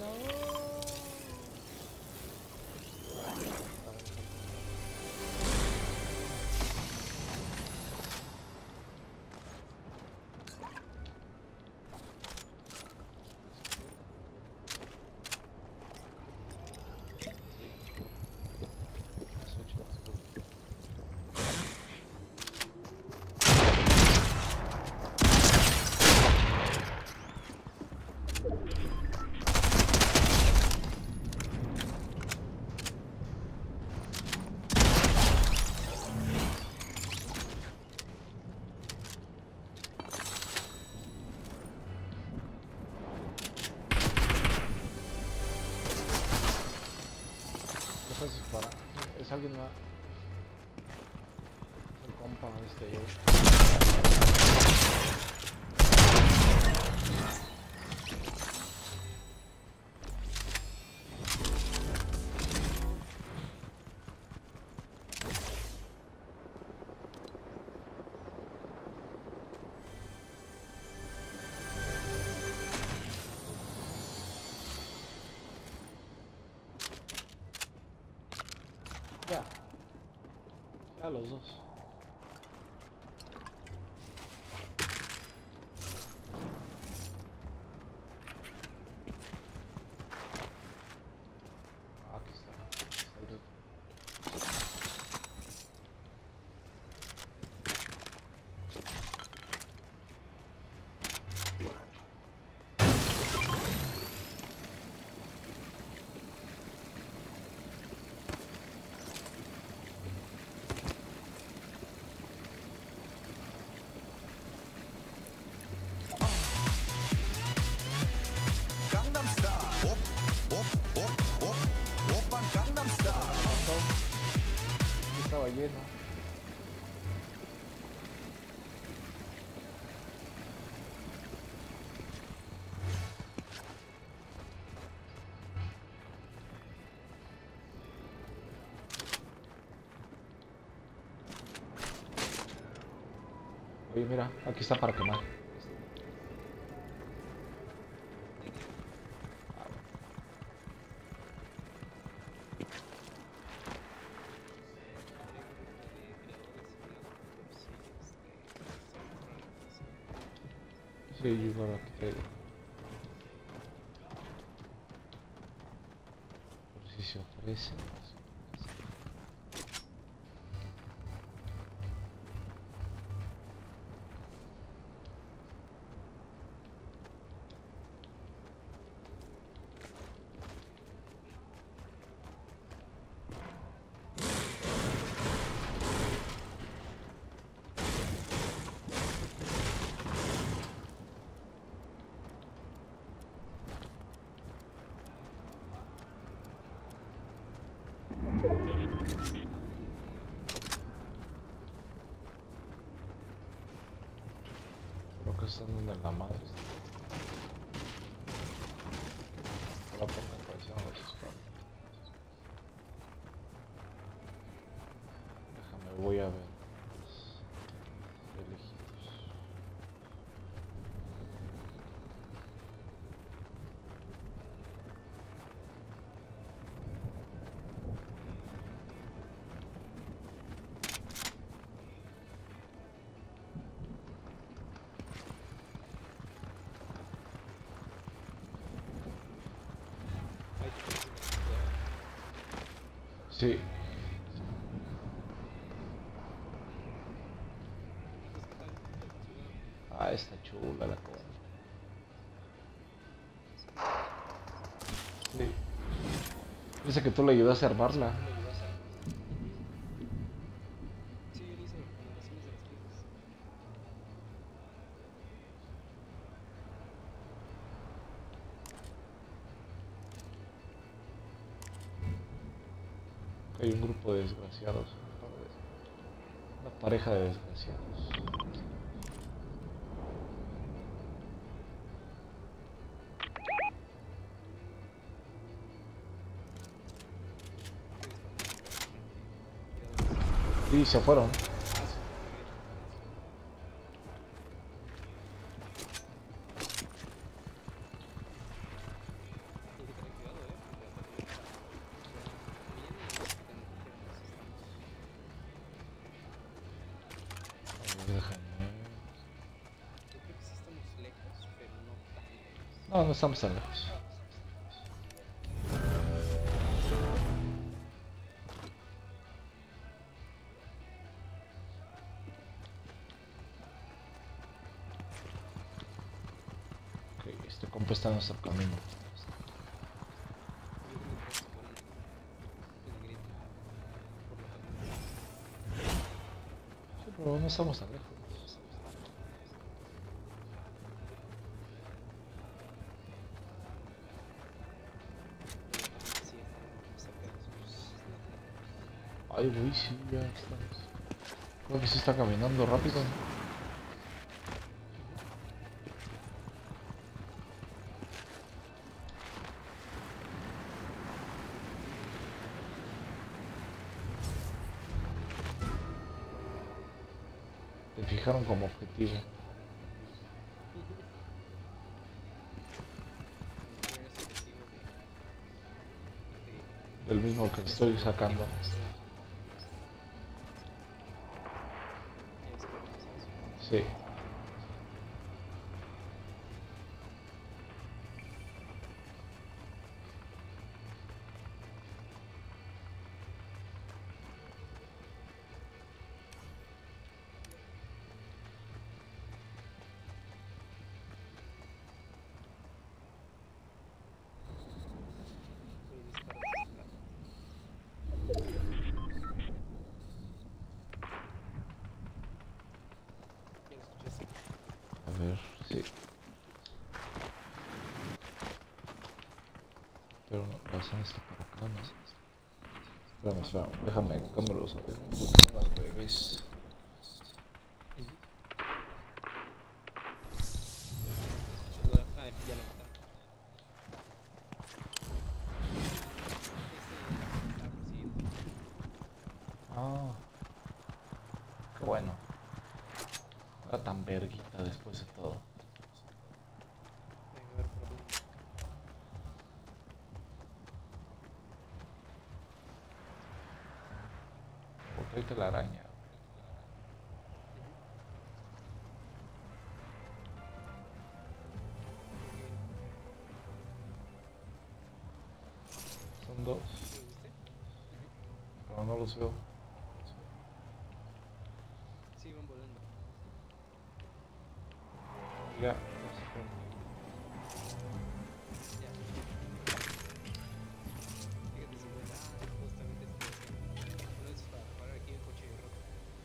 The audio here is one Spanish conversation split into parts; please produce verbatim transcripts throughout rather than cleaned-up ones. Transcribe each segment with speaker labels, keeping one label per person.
Speaker 1: Es alguien más. El compa este yo. Ya. Ya los dos. Aquí está. Está el reto. Estaba lleno. Oye, mira, aquí está para quemar. Sí, yo creo que traigo. Por si se ofrece. Creo que están donde la madre está. Ahora por la cabeza no los espalda. Déjame, voy a ver. Elegidos. Sí. Ah, está chula la cosa. Sí. Dice que tú le ayudaste a armarla. Hay un grupo de desgraciados. Una pareja de desgraciados. Y se fueron. No, no estamos tan lejos. Ok, este compa está en nuestro camino. Sí, pero no estamos tan lejos. Ay, güey, sí, ya estamos. Creo que sí está caminando rápido. Te fijaron como objetivo. Del mismo que estoy sacando. Sí. A ver, sí. Pero no, la zona está por acá, ¿no? Espérame, espérame, déjame cambio los audífonos. Las bebés. Ah, qué bueno. Era tan verguita después de todo. Porque hay telaraña. Son dos, pero no los veo.
Speaker 2: Sí, van volando.
Speaker 1: Ya, ya se fueron.
Speaker 2: Ya. Fíjate si vuela. Ah, justamente este. Uno es para parar aquí el coche rojo.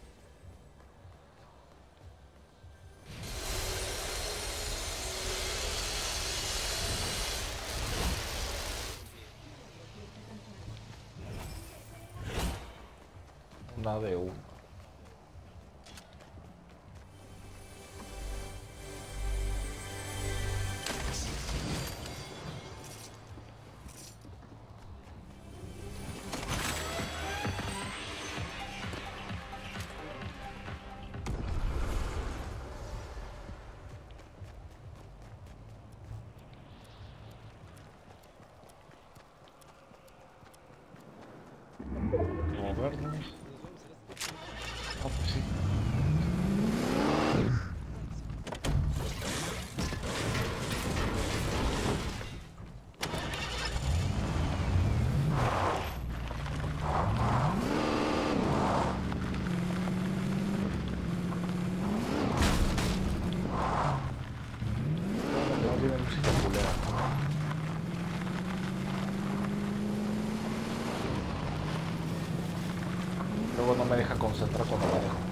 Speaker 1: Una de uno. Movernos.
Speaker 2: Nos vamos a este.
Speaker 1: Ah, pues sí. No tiene música culera. Luego no me deja concentrar cuando la dejo.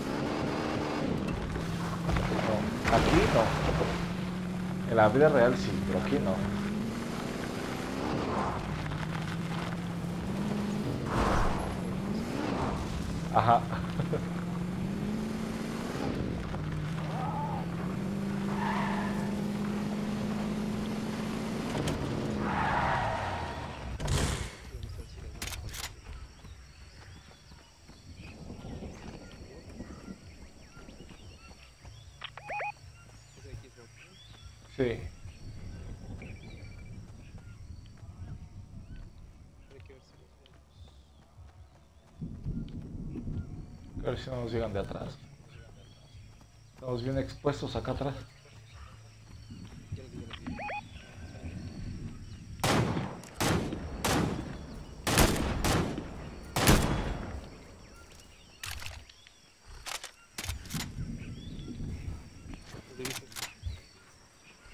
Speaker 1: No, aquí no. En la vida real sí, pero aquí no. Ajá.
Speaker 2: Vamos a decir algo. Ese de aquí es Walkman.
Speaker 1: Sí.
Speaker 2: Hay que ver si los vemos.
Speaker 1: A ver si no nos llegan de atrás. Estamos bien expuestos acá atrás.
Speaker 2: Ya los vi, ya los vi.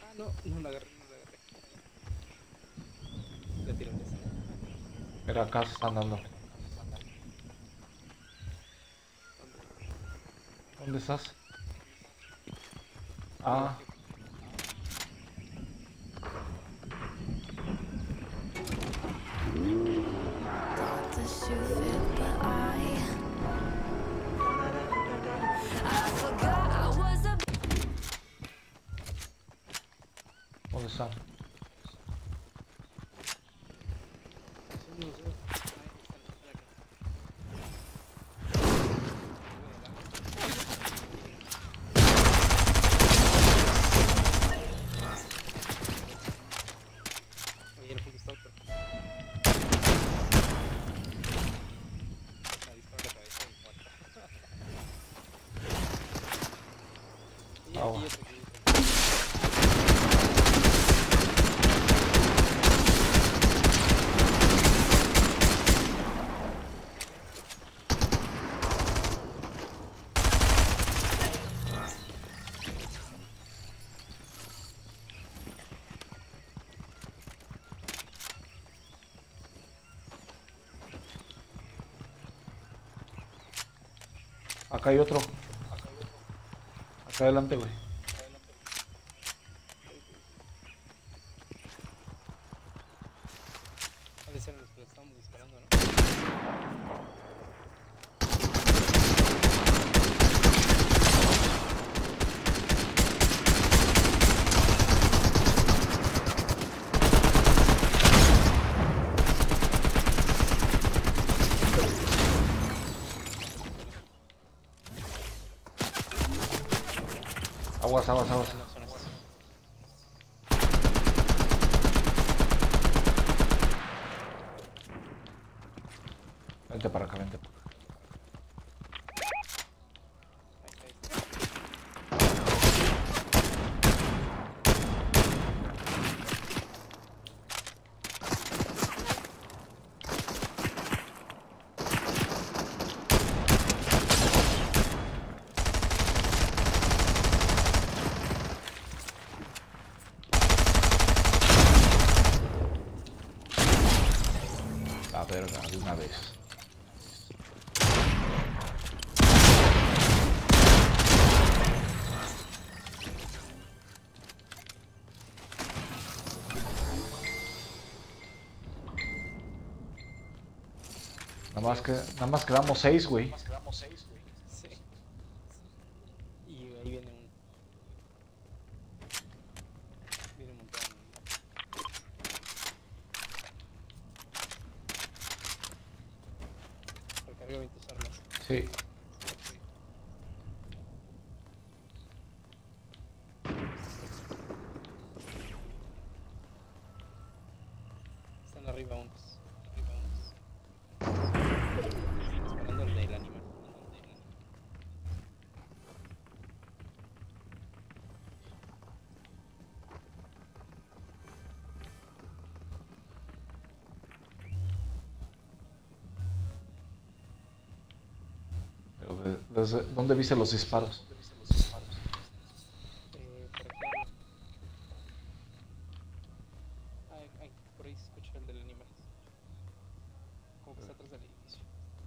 Speaker 2: Ah, no, no la agarré, no la agarré. La tiró en esa.
Speaker 1: Mira, acá se están dando.
Speaker 2: ¿Dónde?
Speaker 1: ¿Dónde estás?
Speaker 2: Arriba,
Speaker 1: Ah,
Speaker 2: aquí.
Speaker 3: Thought the shoe fit, but I I forgot I was a
Speaker 1: ¿dónde están?
Speaker 2: Sí, no los veo. Ahí están, están acá. Oye, el fondo está otro. Me disparo la cabeza y muerta. Y
Speaker 1: Ah,
Speaker 2: aquí
Speaker 1: bueno.
Speaker 2: otro, aquí otro.
Speaker 1: Acá hay otro. Acá adelante, güey.
Speaker 2: Ha de ser los que le estamos disparando, ¿no?
Speaker 1: Aguas, aguas, aguas.
Speaker 2: Ah, no, son estos.
Speaker 1: Vente para acá, vente para acá.
Speaker 2: Ahí está, ahí está.
Speaker 1: La verga, de una vez. Nada más que, nada más quedamos seis, güey.
Speaker 2: Sí. Y ahí viene un. Viene un montón. Recarga bien tus armas.
Speaker 1: Sí.
Speaker 2: Están arriba unos. Arriba unos. Disparando al del animal.
Speaker 1: Pero de- desde, ¿dónde viste los disparos?
Speaker 2: Eh, por aquí. Ay, ay, por ahí se escucha el del animal. Como que está atrás del edificio.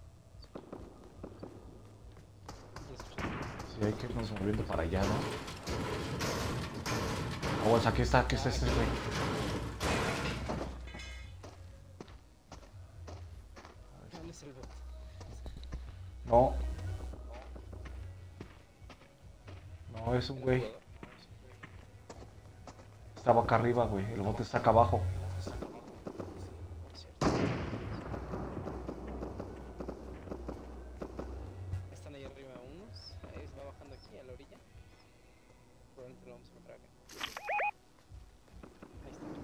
Speaker 2: Ya escuché.
Speaker 1: Sí, hay que irnos moviendo para allá, ¿no? Aguas, aquí está, aquí está este, güey.
Speaker 2: ¿Dónde es el bot?
Speaker 1: No. No, es un
Speaker 2: ¿El
Speaker 1: güey.
Speaker 2: jugador?
Speaker 1: Estaba acá arriba, güey. El bote está acá abajo.
Speaker 2: Cierto. Están ahí arriba unos. Ahí va bajando aquí a la orilla. Probablemente lo vamos a encontrar acá. Ahí está.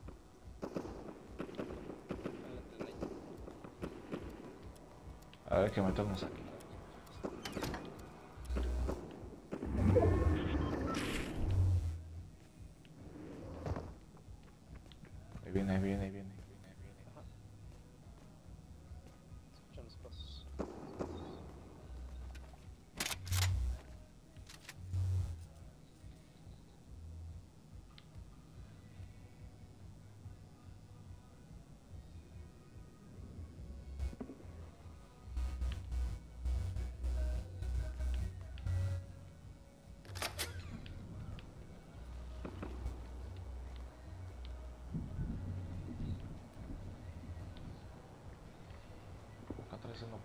Speaker 2: Adelante, adelante.
Speaker 1: A ver, que metemos aquí. Ahí viene, ahí viene, ahí viene.
Speaker 2: Ajá. Escuchan los pasos.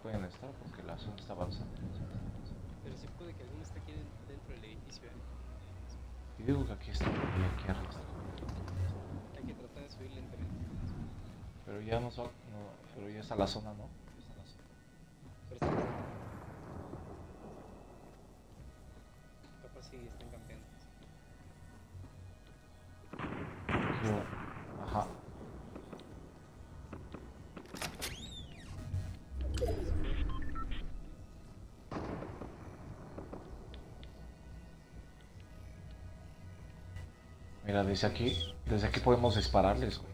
Speaker 1: pueden estar porque la zona está avanzando.
Speaker 2: Pero sí puede que alguno esté aquí den- dentro del edificio, ¿eh?
Speaker 1: Y digo que aquí está, y aquí arriba.
Speaker 2: Hay que tratar de subir lentamente.
Speaker 1: Pero ya no, son, no pero ya está la zona, ¿no?
Speaker 2: Pero está lento. Capaz sí están campeando.
Speaker 1: Yo, ajá. Mira, desde aquí, desde aquí podemos dispararles, güey.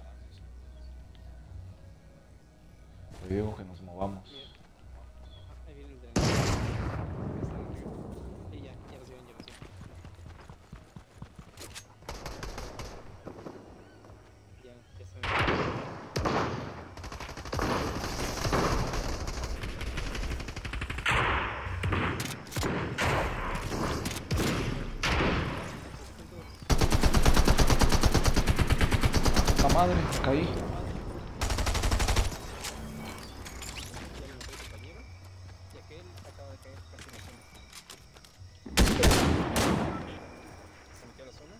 Speaker 1: Te digo que nos movamos.
Speaker 2: Bien. Ah, ahí viene el de la están arriba. Y ya, ya los vieron, ya los vieron. Ya, ya se ven.
Speaker 1: ¡La madre! Me caí.
Speaker 2: Ya lo mató el compañero. Y aquel acaba de caer casi en la zona. Se metió a la zona.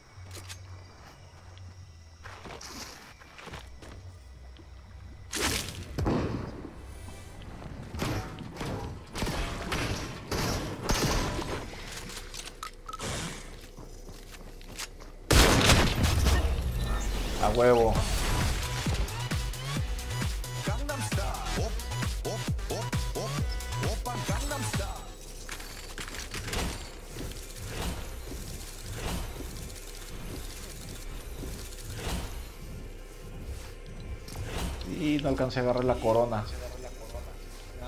Speaker 1: A huevo.
Speaker 4: Gangnam Style. Op, op, op, op, oppa Gangnam Style.
Speaker 1: Y no alcancé a agarrar la corona.
Speaker 2: Ah,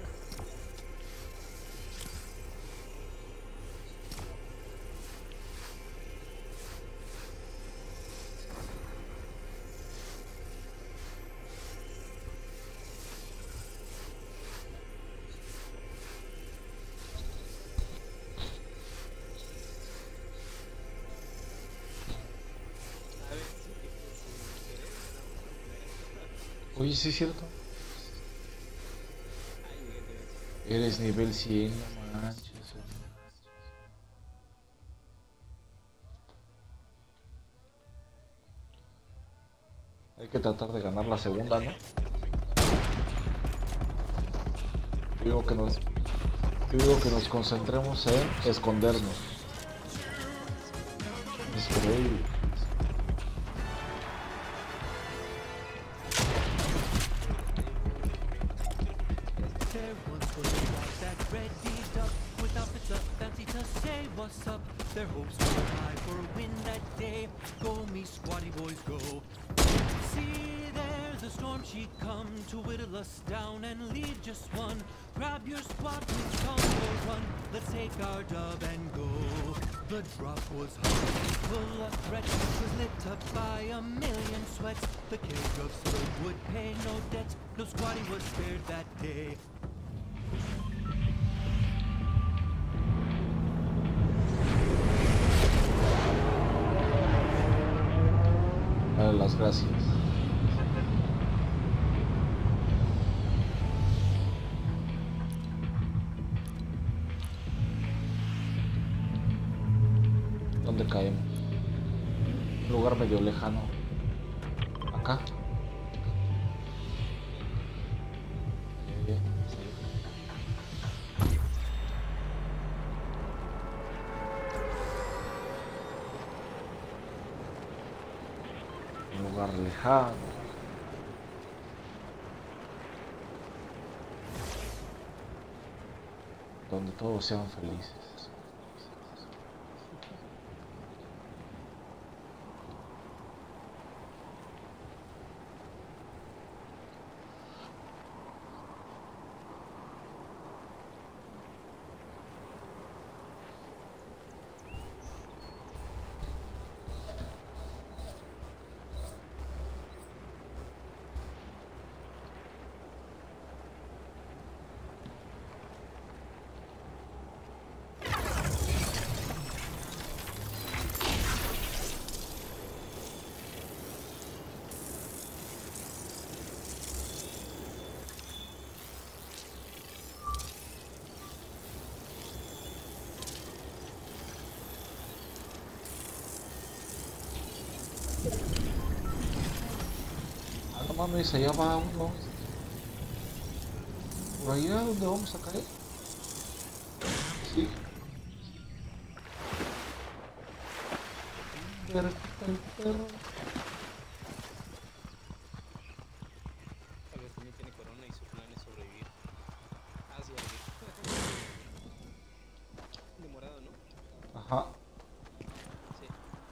Speaker 2: a ver, sí, que sin querer, ¿no?
Speaker 1: Oye, sí es cierto.
Speaker 2: Ay, bien, de ver.
Speaker 1: Eres nivel cien, no manches. güey. Hay que tratar de ganar la segunda, ¿no? Digo que nos, digo que nos concentremos en escondernos. Escondey.
Speaker 5: There once was a dog that bred D-Duck with outfits up fancy to say what's up. Their hopes were high for a win that day. Go me squatty boys go. See there's a storm she'd come to whittle us down and leave just one. Grab your squad mates, come go run. Let's take our dub and go. The drop was hot, full of threats, was lit up by a million sweats. The cage of Slug would pay no debts, no squatty was spared that day.
Speaker 1: Dale las gracias. ¿Dónde caemos? Un lugar medio lejano. Acá. Bien, bien, está bien. Un lugar lejano. Donde todos sean felices. mames, allá va uno. Por allá donde vamos a caer. Sí. Vergüenza el perro.
Speaker 2: Tal vez también tiene corona y su plan es sobrevivir. Ah, sí, vivir. De morado, ¿no?
Speaker 1: Ajá.
Speaker 2: Sí.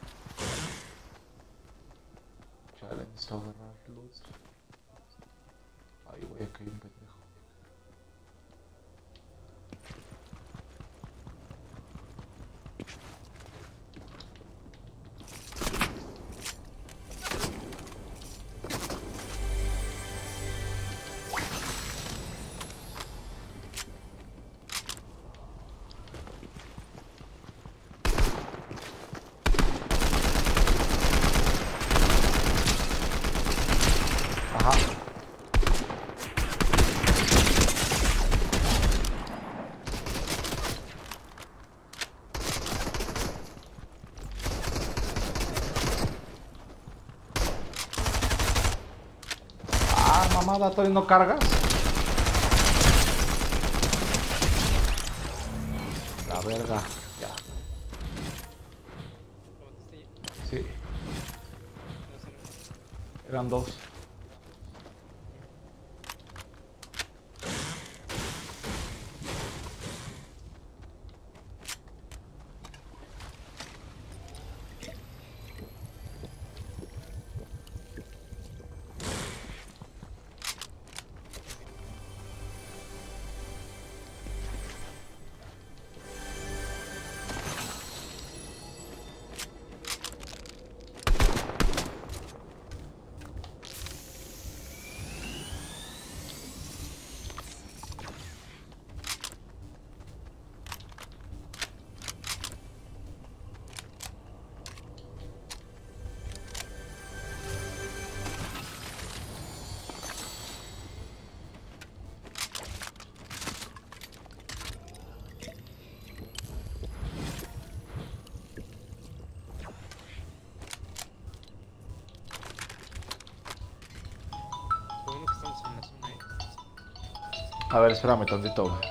Speaker 1: Chale, necesito agarrar luz. Ay, güey, aquí hay un pendejo. Ajá. Ah, mamada, todavía no cargas. La verga, ya.
Speaker 2: ¿Lo mataste ya?
Speaker 1: Sí,
Speaker 2: No sé, no.
Speaker 1: eran dos.
Speaker 2: Lo bueno que estamos en la zona, ¿eh?
Speaker 1: A ver, espérame tantito, güey.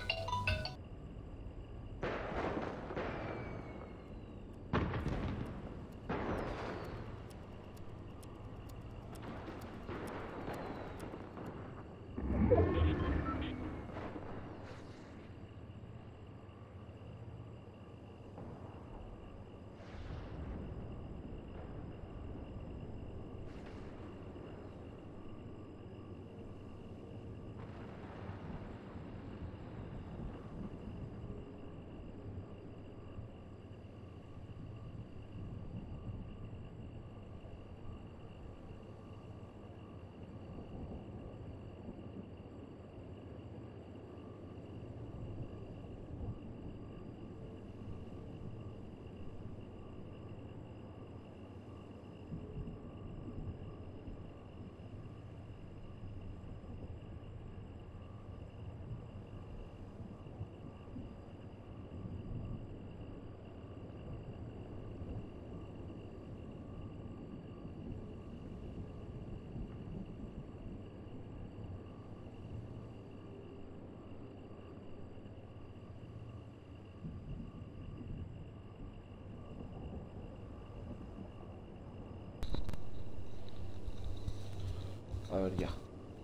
Speaker 1: A ver, ya.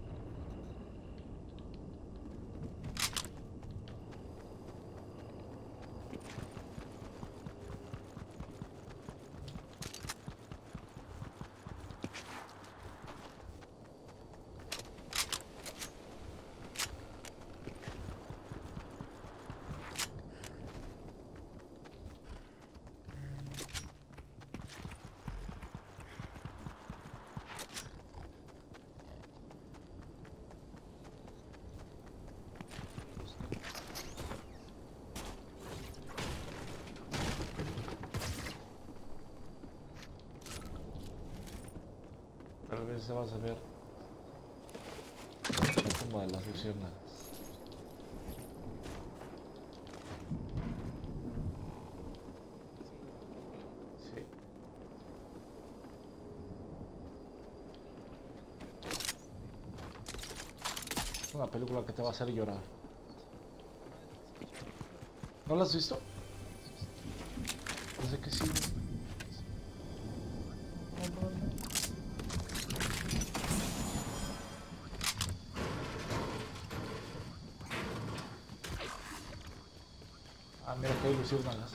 Speaker 1: Tal vez se vas a ver la tumba de las luciérnagas. Sí. una película que te va a hacer llorar. ¿No la has visto? Desde que sí. No, no, no. Ah, mira que hay luciérnagas.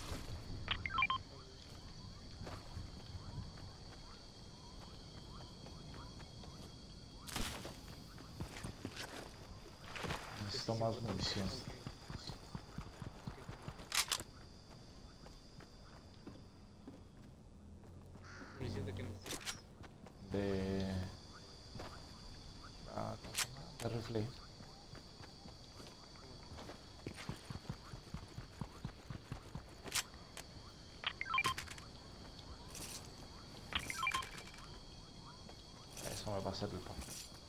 Speaker 1: Necesito más munición.
Speaker 2: Munición de que necesitas.
Speaker 1: De... Ah, ¿cómo se llama? De rifle. Eso me va a hacer el pan.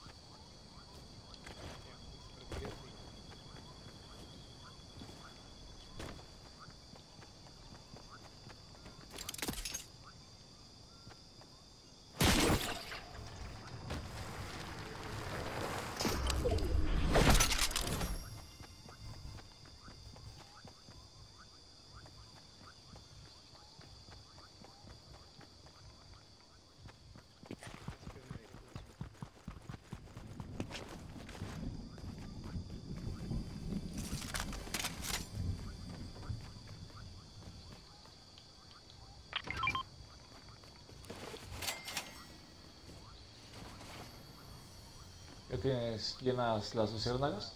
Speaker 1: ¿Ya tienes llenas las luciérnagas?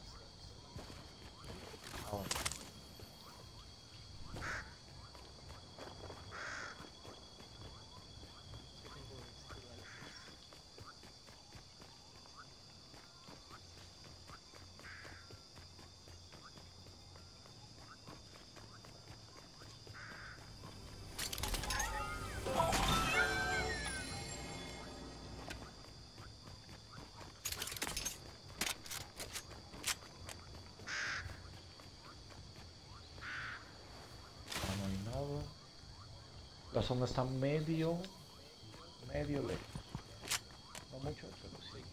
Speaker 1: Ah, bueno. No hay nada. La zona está medio, medio lejos. No mucho, pero sí.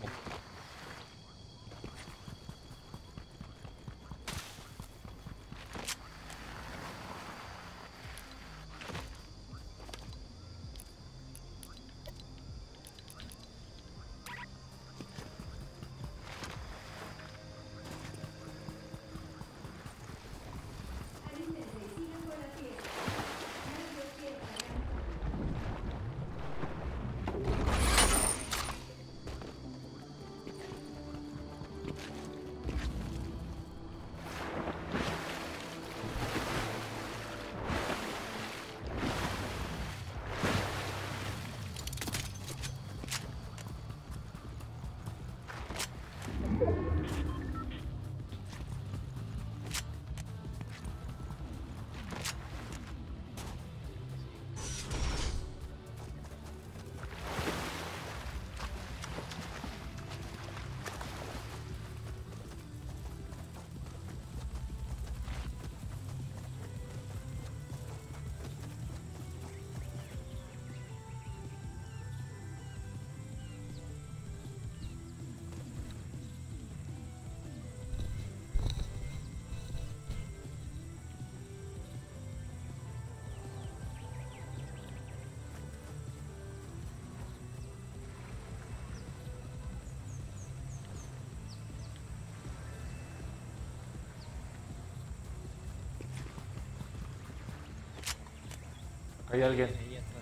Speaker 1: Hay alguien.
Speaker 2: Ahí atrás.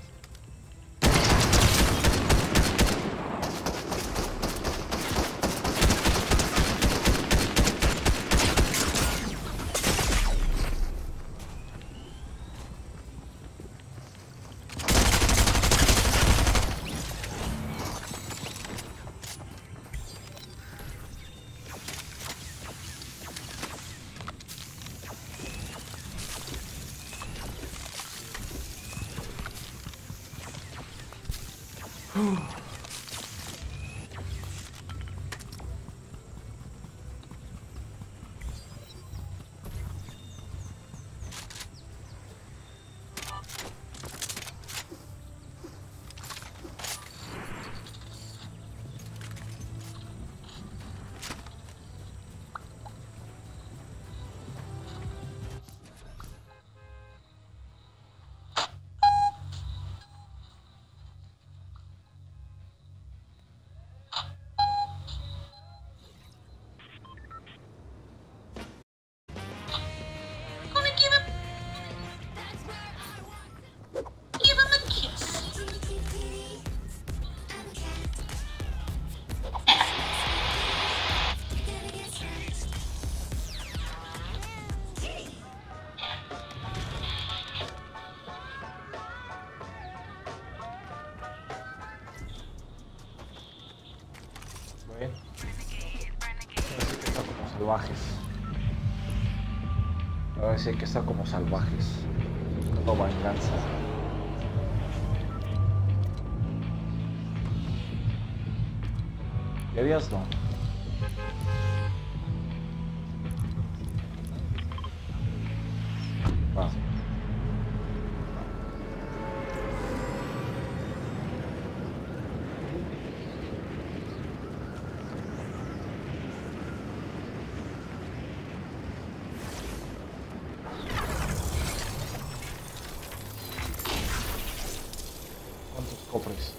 Speaker 1: salvajes. A ver si hay que estar como salvajes. No venganza. ¿Qué días no? Va. ¿Cuántos cofres?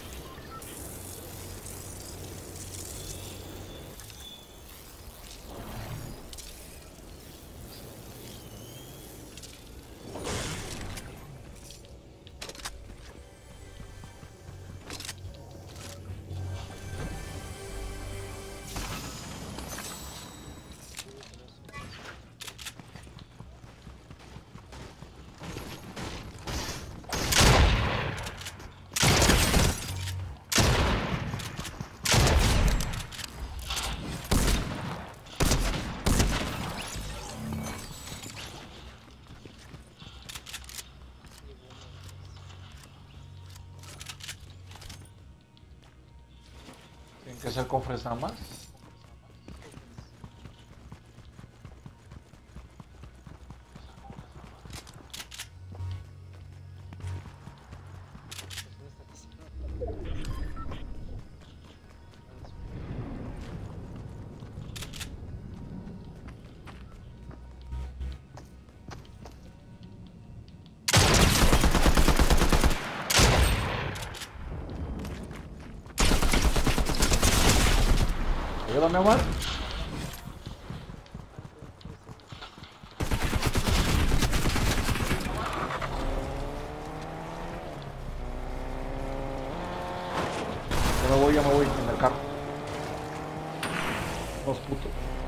Speaker 1: ¿Tienen que ser cofres nada más? Ayúdame, Omar. Ya me voy, ya me voy en el carro. Dos putos.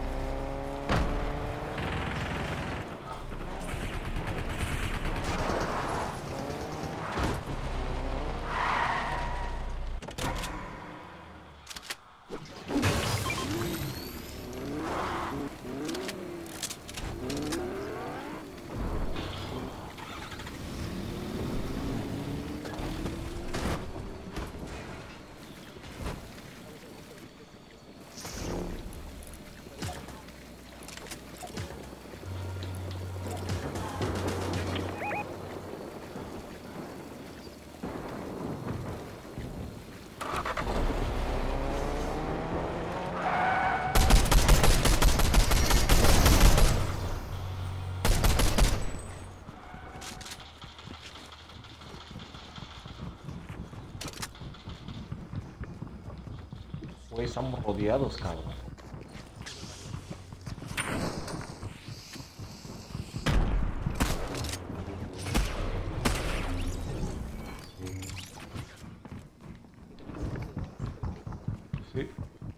Speaker 1: Güey, estamos rodeados, cabrón. Sí.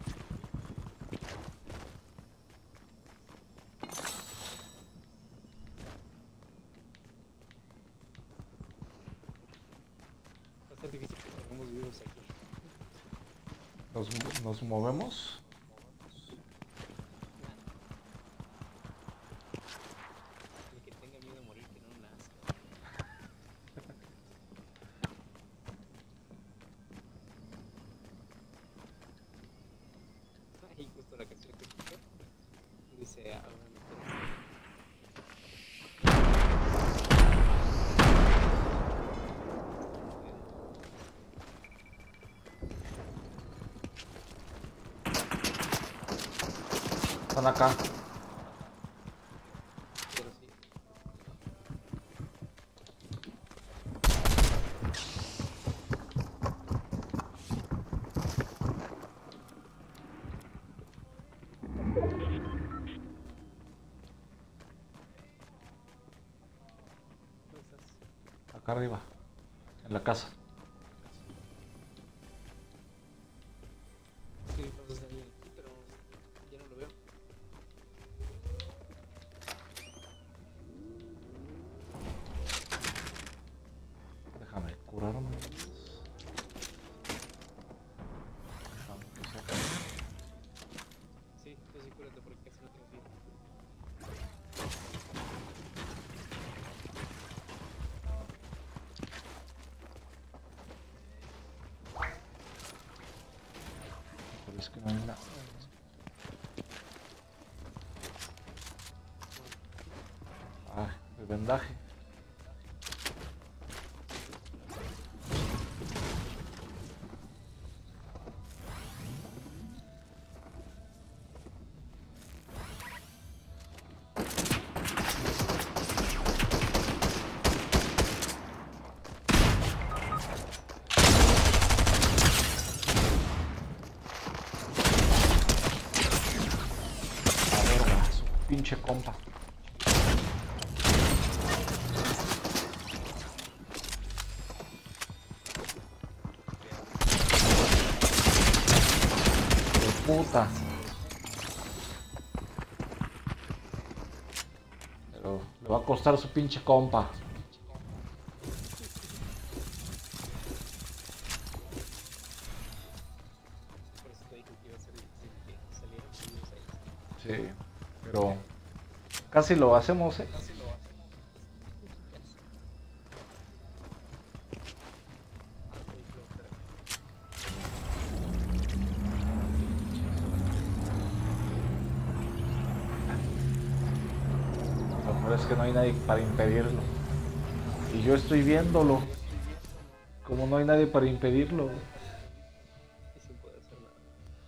Speaker 2: Va a ser difícil que salgamos vivos aquí.
Speaker 1: Nos, nos movemos.
Speaker 2: El que tenga miedo a morir, que no nazca. Ahí justo la canción que escuché dice ah,
Speaker 1: Están acá.
Speaker 2: pero sí. ¿Dónde estás?
Speaker 1: Acá arriba. En la casa.
Speaker 2: Sí, pasas ahí aquí, pero ya no lo veo.
Speaker 1: Déjame curarme. Déjame que sea.
Speaker 2: Sí, tú sí cúrate porque casi no
Speaker 1: Es que no hay nada. Ah, el vendaje. Pinche compa. De puta. Pero le va a costar a su pinche compa.
Speaker 2: Por eso te dije que iba a ser difícil que salieran chidos ahí.
Speaker 1: Sí, pero casi lo hacemos, ¿eh?
Speaker 2: Casi lo hacen.
Speaker 1: Lo mejor es que no hay nadie para impedirlo. Y yo estoy viéndolo. Como no hay nadie para impedirlo.
Speaker 2: Y sin poder hacer nada.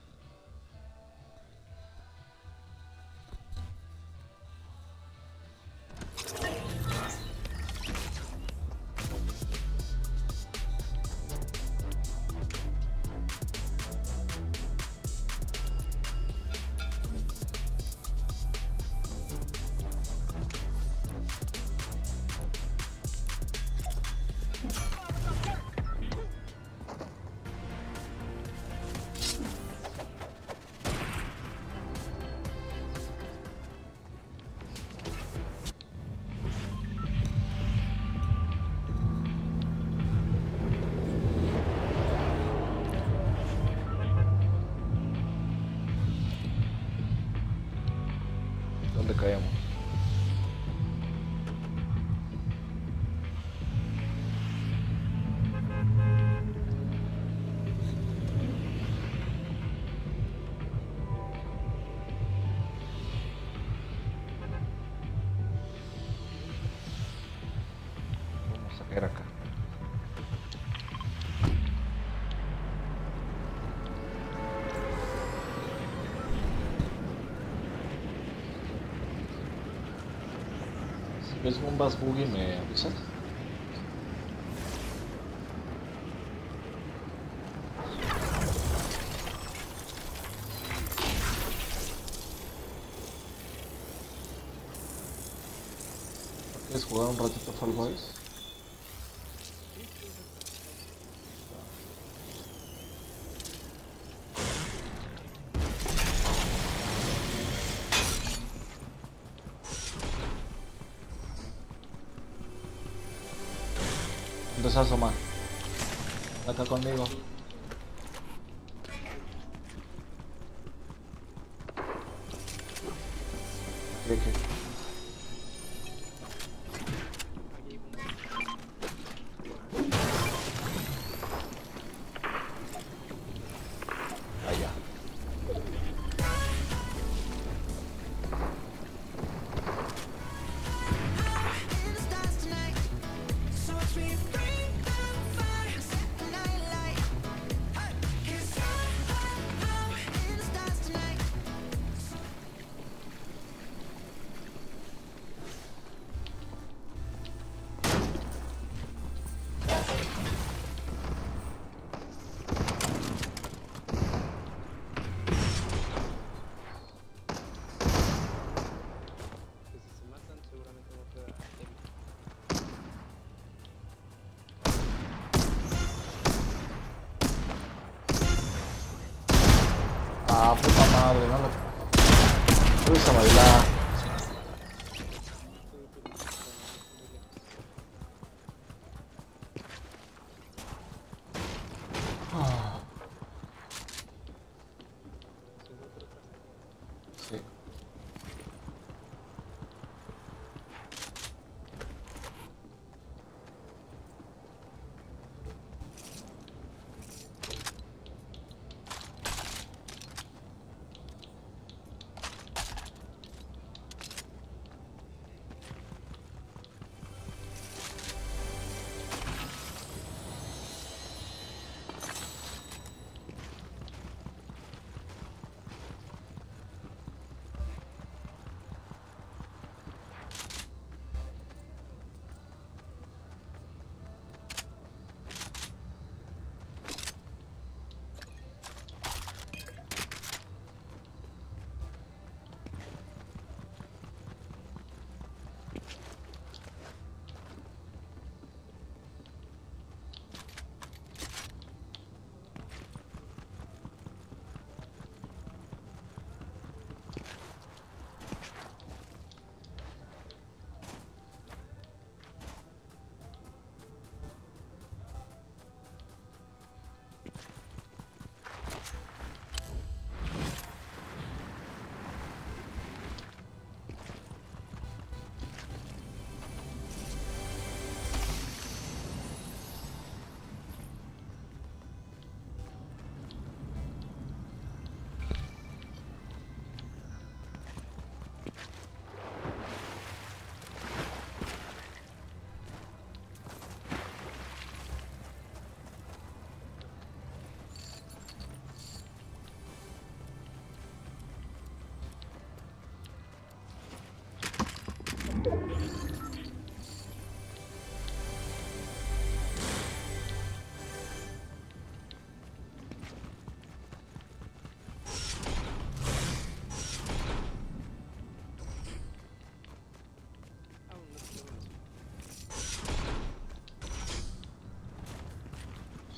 Speaker 1: ¿Dónde caemos? Vamos a caer acá. Si ves bombas buggy me avisas. ¿Quieres jugar un ratito Fall Guys? ¿Dónde se asoma? Acá conmigo. ¿Qué, qué? Allá.
Speaker 2: Pues si se matan, seguramente no queda débil.
Speaker 1: Ah, puta madre, no lo... Uy, se me la... Ah, sí.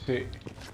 Speaker 1: Sí.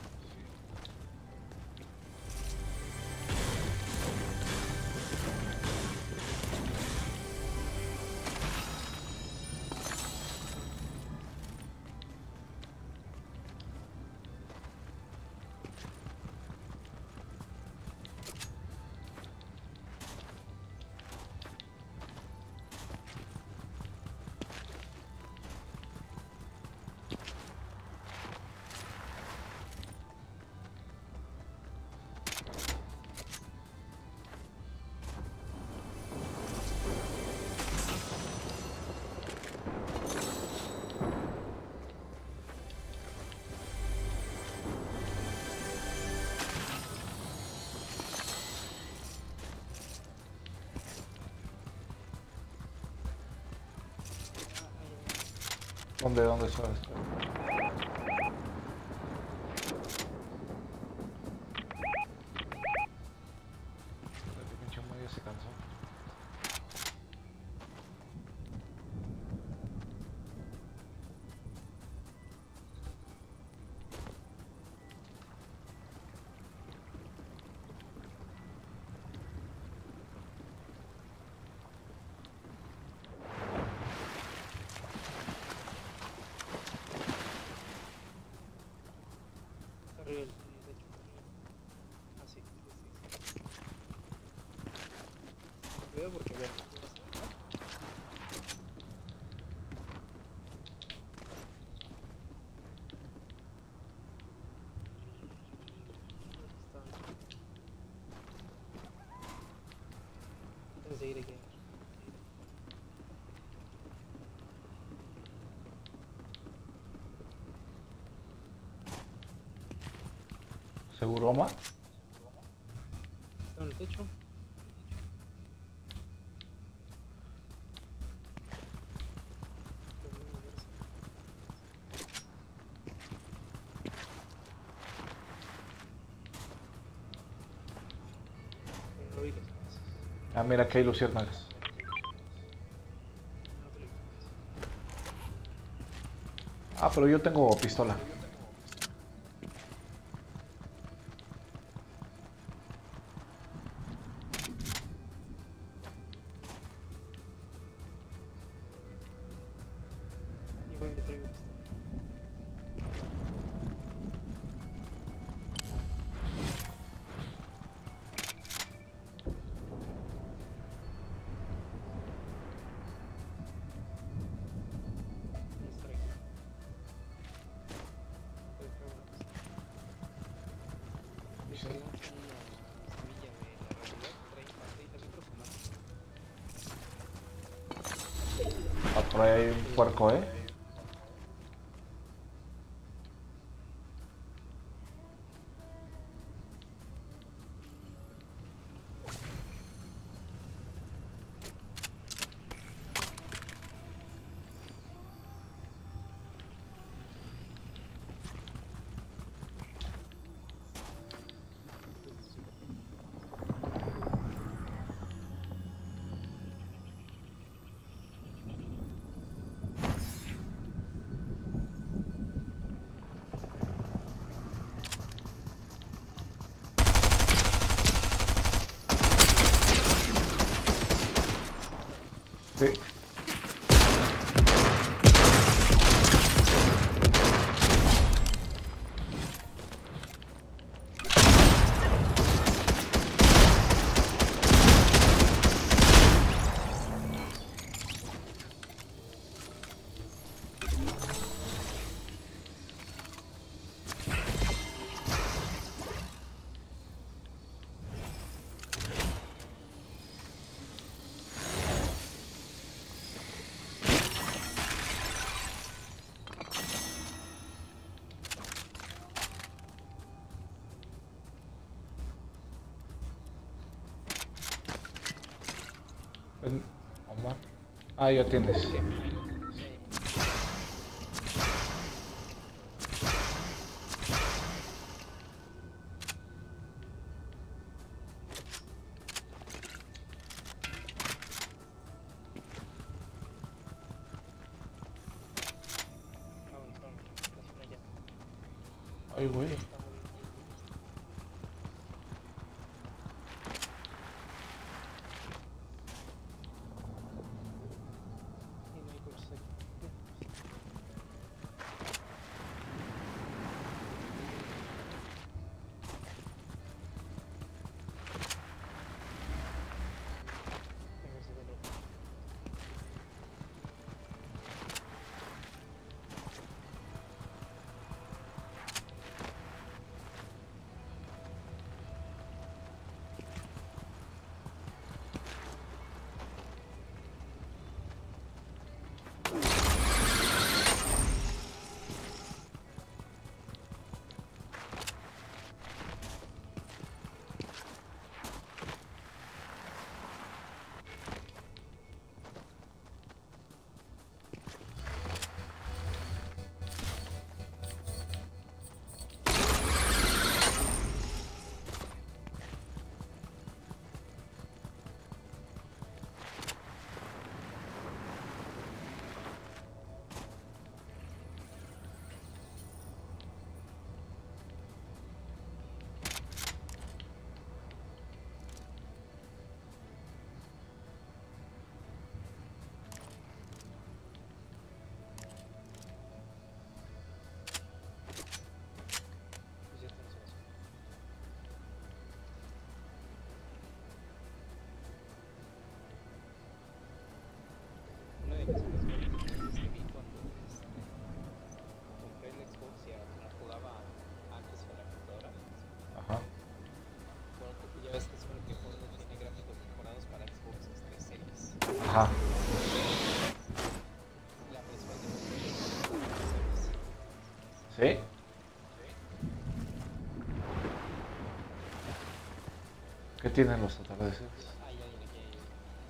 Speaker 1: ¿Dónde, dónde está esto? El pinche medio se cansó.
Speaker 2: Arriba del techo. Ah, sí, sí, sí, sí. Veo porque veo. Antes de ir aquí.
Speaker 1: ¿Seguro, Omar?
Speaker 2: Está en el techo. No vi los pasos.
Speaker 1: Ah, mira, aquí hay luciérnagas.
Speaker 2: No vi los pasos.
Speaker 1: Ah, pero yo tengo pistola.
Speaker 2: Igual me traigo esto. Les traigo. Les traigo una cosa. Mi celular tiene una semilla de la realidad, treinta, treinta metros o más.
Speaker 1: Ah, por ahí hay un puerco, ¿eh? Sí. Ven, Omar. Ah, ya tienes. Ay, güey.
Speaker 2: Está muy bien. Y no hay coches aquí. Tengo ese dolor. Pues ya tenemos el asunto. Una de mis cosas favoritas es que vi cuando este, compré el Xbox y a- no jugaba antes con la computadora.
Speaker 1: Ajá.
Speaker 2: Bueno, porque ya ves que supone que juego tiene gráficos mejorados para Xbox tres Series.
Speaker 1: Ajá.
Speaker 2: La principal diferencia es que no es Series.
Speaker 1: ¿Sí? ¿Qué tienen los atardeceres?
Speaker 2: Hay alguien aquí. Hay...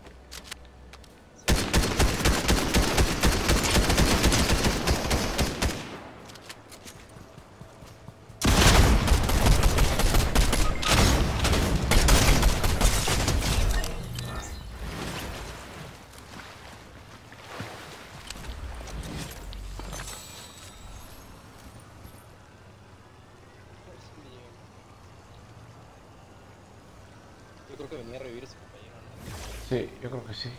Speaker 2: Yo creo que venía a revivir a su compañero, ¿no?
Speaker 1: Sí, yo creo que sí.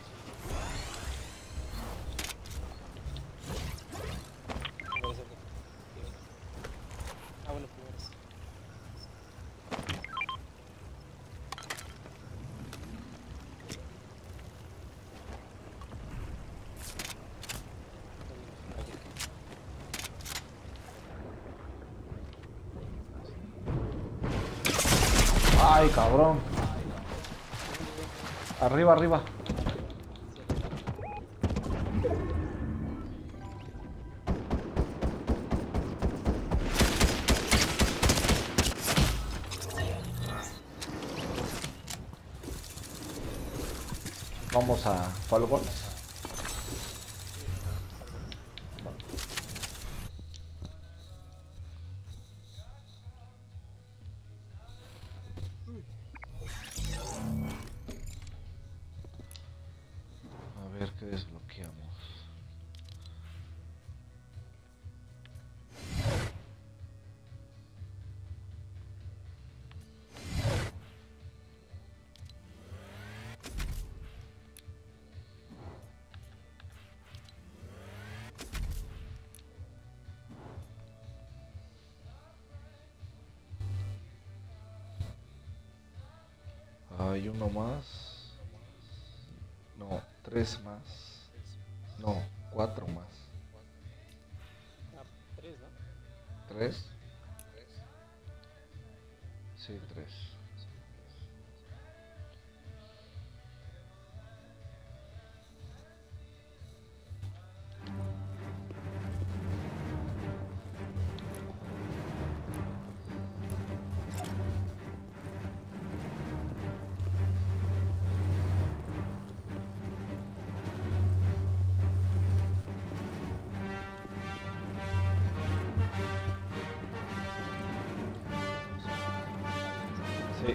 Speaker 2: Puede ser que- que- Ah, bueno, primero es.
Speaker 1: Ay, cabrón. Arriba, arriba. Vamos a Falcon. A ver qué desbloqueamos. Hay uno más. No, tres más. No, cuatro más.
Speaker 2: Ah, tres, ¿no?
Speaker 1: ¿Tres? Sí, tres. Sí.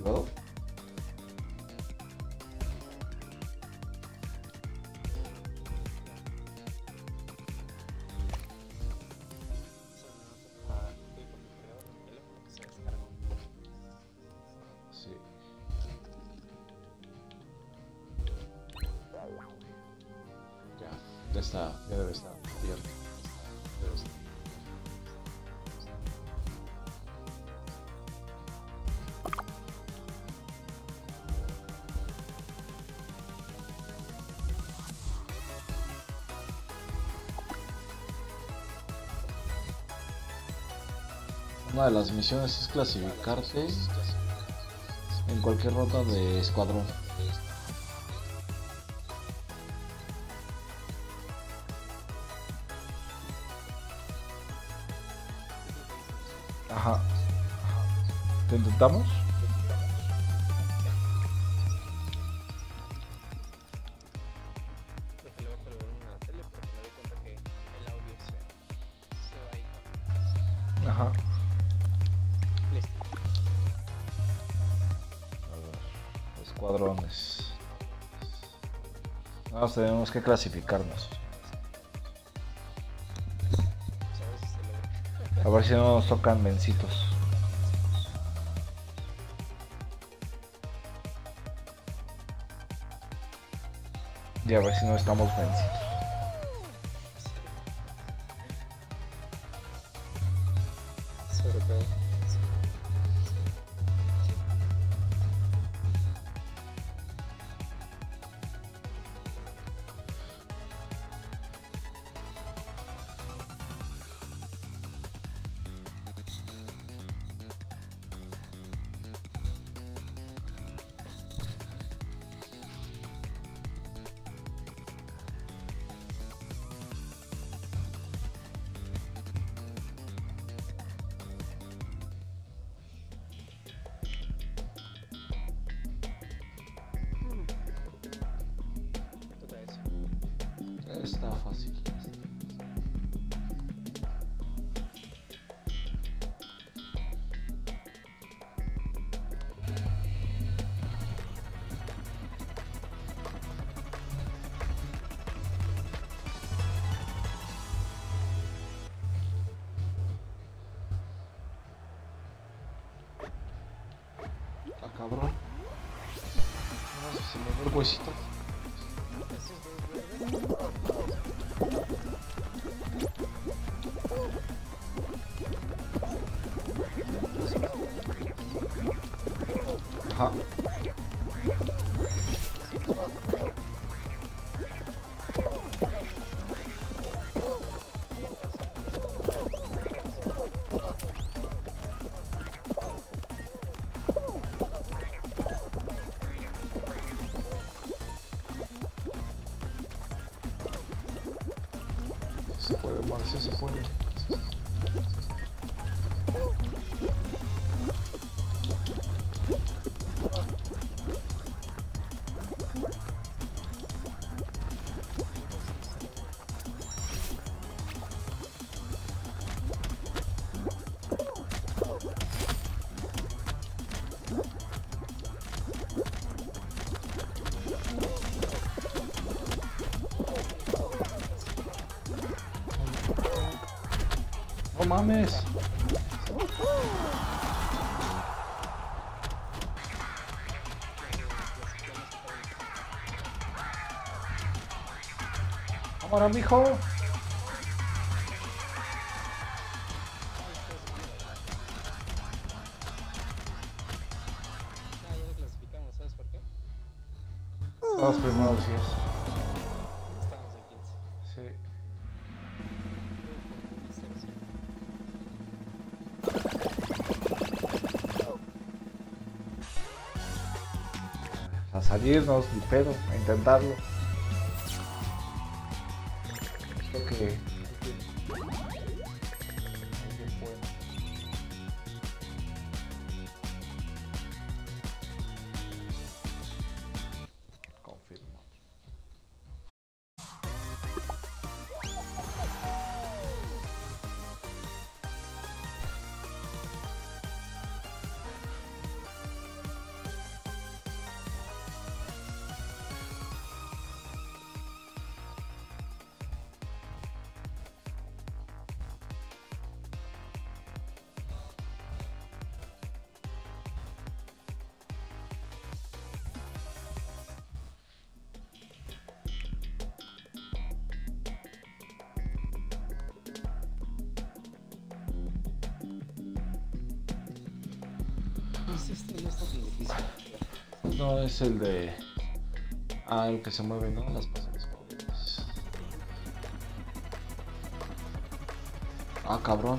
Speaker 1: ¿Puedo? Sí. Ya, ya está, ya debe estar abierto. Debe estar. Una de las misiones es clasificarte en cualquier ronda de escuadrón. Ajá. ¿Te intentamos?
Speaker 2: Déjale bajo el volumen a la tele porque me doy cuenta que el audio se, se va ahí.
Speaker 1: Ajá.
Speaker 2: Listo.
Speaker 1: A ver, escuadrones. Ahora tenemos que clasificarnos.
Speaker 2: ¿Sabes si se logra?
Speaker 1: A ver si no nos tocan mencitos. Y a ver si no estamos vencidos.
Speaker 2: Sobre todo. Toca eso.
Speaker 1: Está fácil. Ah, cabrón. No sé si me ve el huesito. Ajá. Se puede, Marcia, se puede. No mames. Ahora, mijo.
Speaker 2: Ah, ya lo clasificamos, ¿sabes por qué?
Speaker 1: Los primeros diez.
Speaker 2: Estamos en quince.
Speaker 1: Sí. A salirnos, ni pedo, a intentarlo. Creo que alguien, alguien puede. Confirmo.
Speaker 2: Pues este no está tan difícil.
Speaker 1: No, es el de... Ah, el que se mueve, ¿no? Las pasadas corrientes. Ah, cabrón.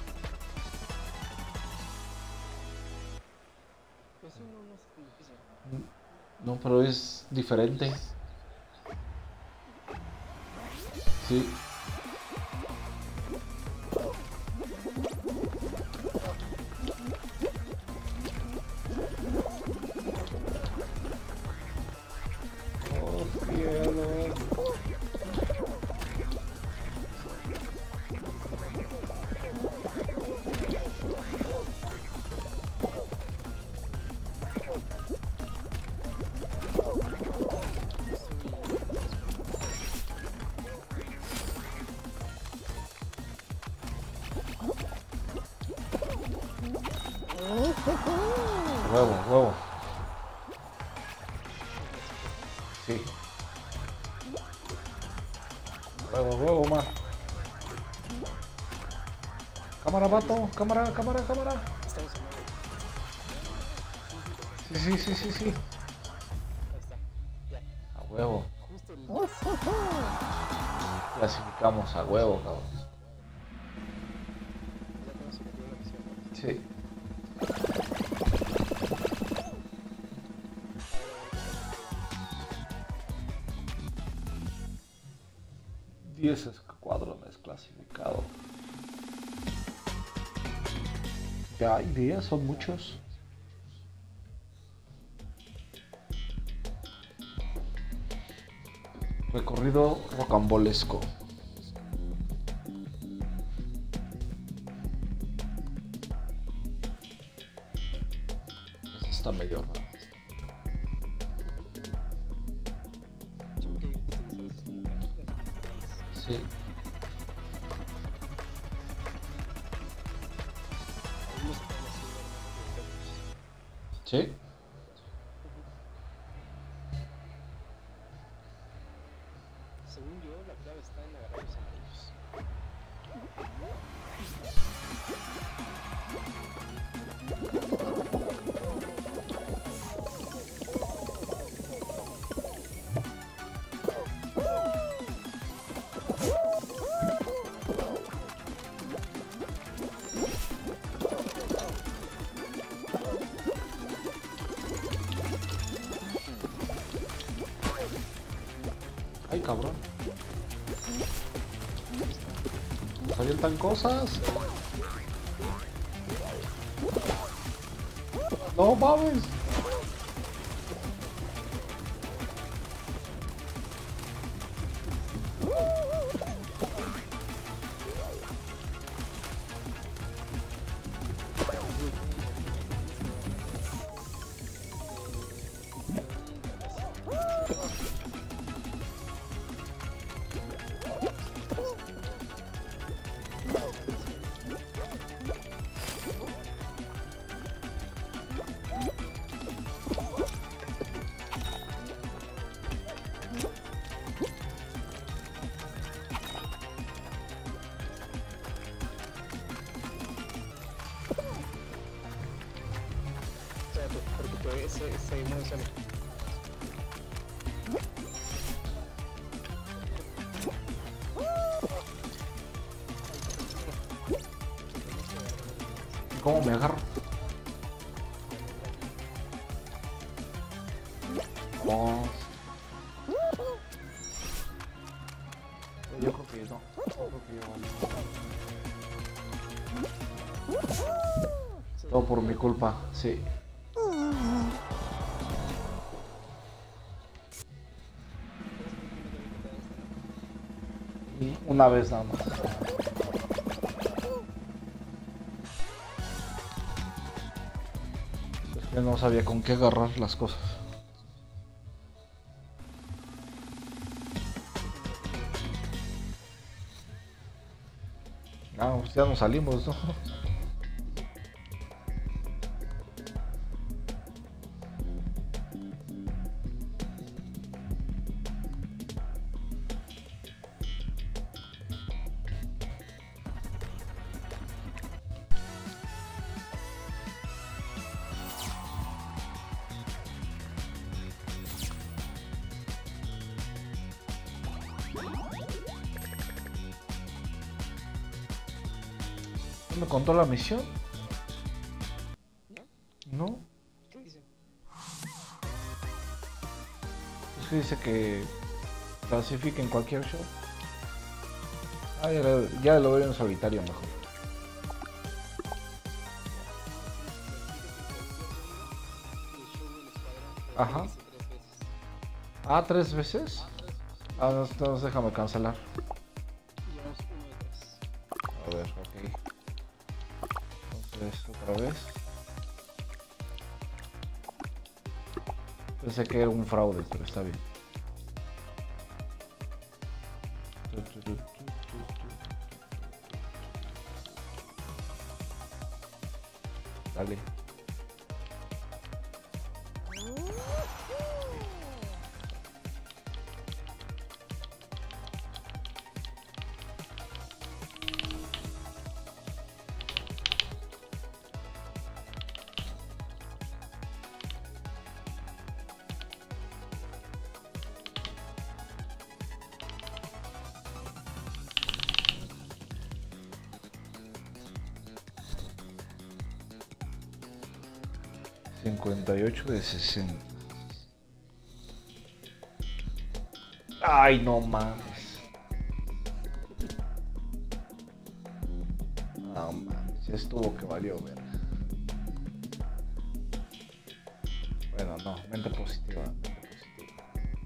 Speaker 2: Pues uno no está tan difícil.
Speaker 1: No, pero es diferente. Sí. Oh, cielo. Huevo, huevo. Sí. Huevo, huevo, más. Cámara, vato. Cámara, cámara, cámara.
Speaker 2: Estamos en medio.
Speaker 1: Sí, sí, sí, sí, sí.
Speaker 2: Ahí está. Ya.
Speaker 1: A huevo.
Speaker 2: Justo el...
Speaker 1: Clasificamos a huevo, cabrón.
Speaker 2: Ya tenemos que meter una misión.
Speaker 1: Sí. diez escuadrones clasificados. Ya hay diez, son muchos. Recorrido rocambolesco. Eso está medio raro. Sí. ¿Sí?
Speaker 2: Según yo, la clave está en agarrar los anillos.
Speaker 1: Ay, cabrón. ¿Se avientan cosas? No mames.
Speaker 2: Porque ese, ese no es el...
Speaker 1: ¿Cómo me agarro? Vamos. Yo creo que no. Yo creo que yo... Todo por mi culpa, sí. Una vez nada más. Es que no sabía con qué agarrar las cosas. Ah, pues ya nos salimos, ¿no? me contó la misión?
Speaker 2: ¿No?
Speaker 1: No.
Speaker 2: ¿Qué dice?
Speaker 1: Es que dice que clasifique en cualquier show. Ah, ya, lo- ya lo veo en solitario mejor. Ajá. Ah, ¿tres veces? Ah, no, entonces déjame cancelar. A ver, ok. Entonces, otra vez. Pensé que era un fraude, pero está bien. Tu, tu, tu, tu, tu, tu. Dale. cincuenta y ocho de sesenta. Ay, no mames. No mames, ya estuvo que valió ver. Bueno, no, mente positiva, mente positiva.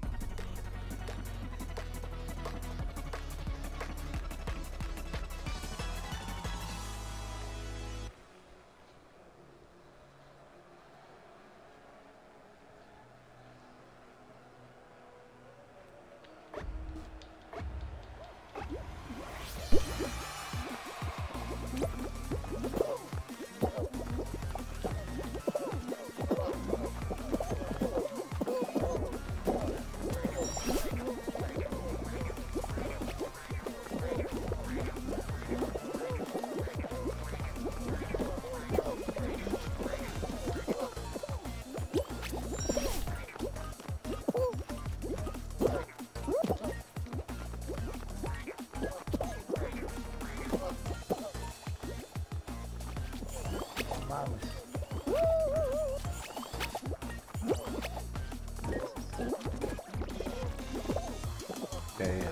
Speaker 1: Ya, ya.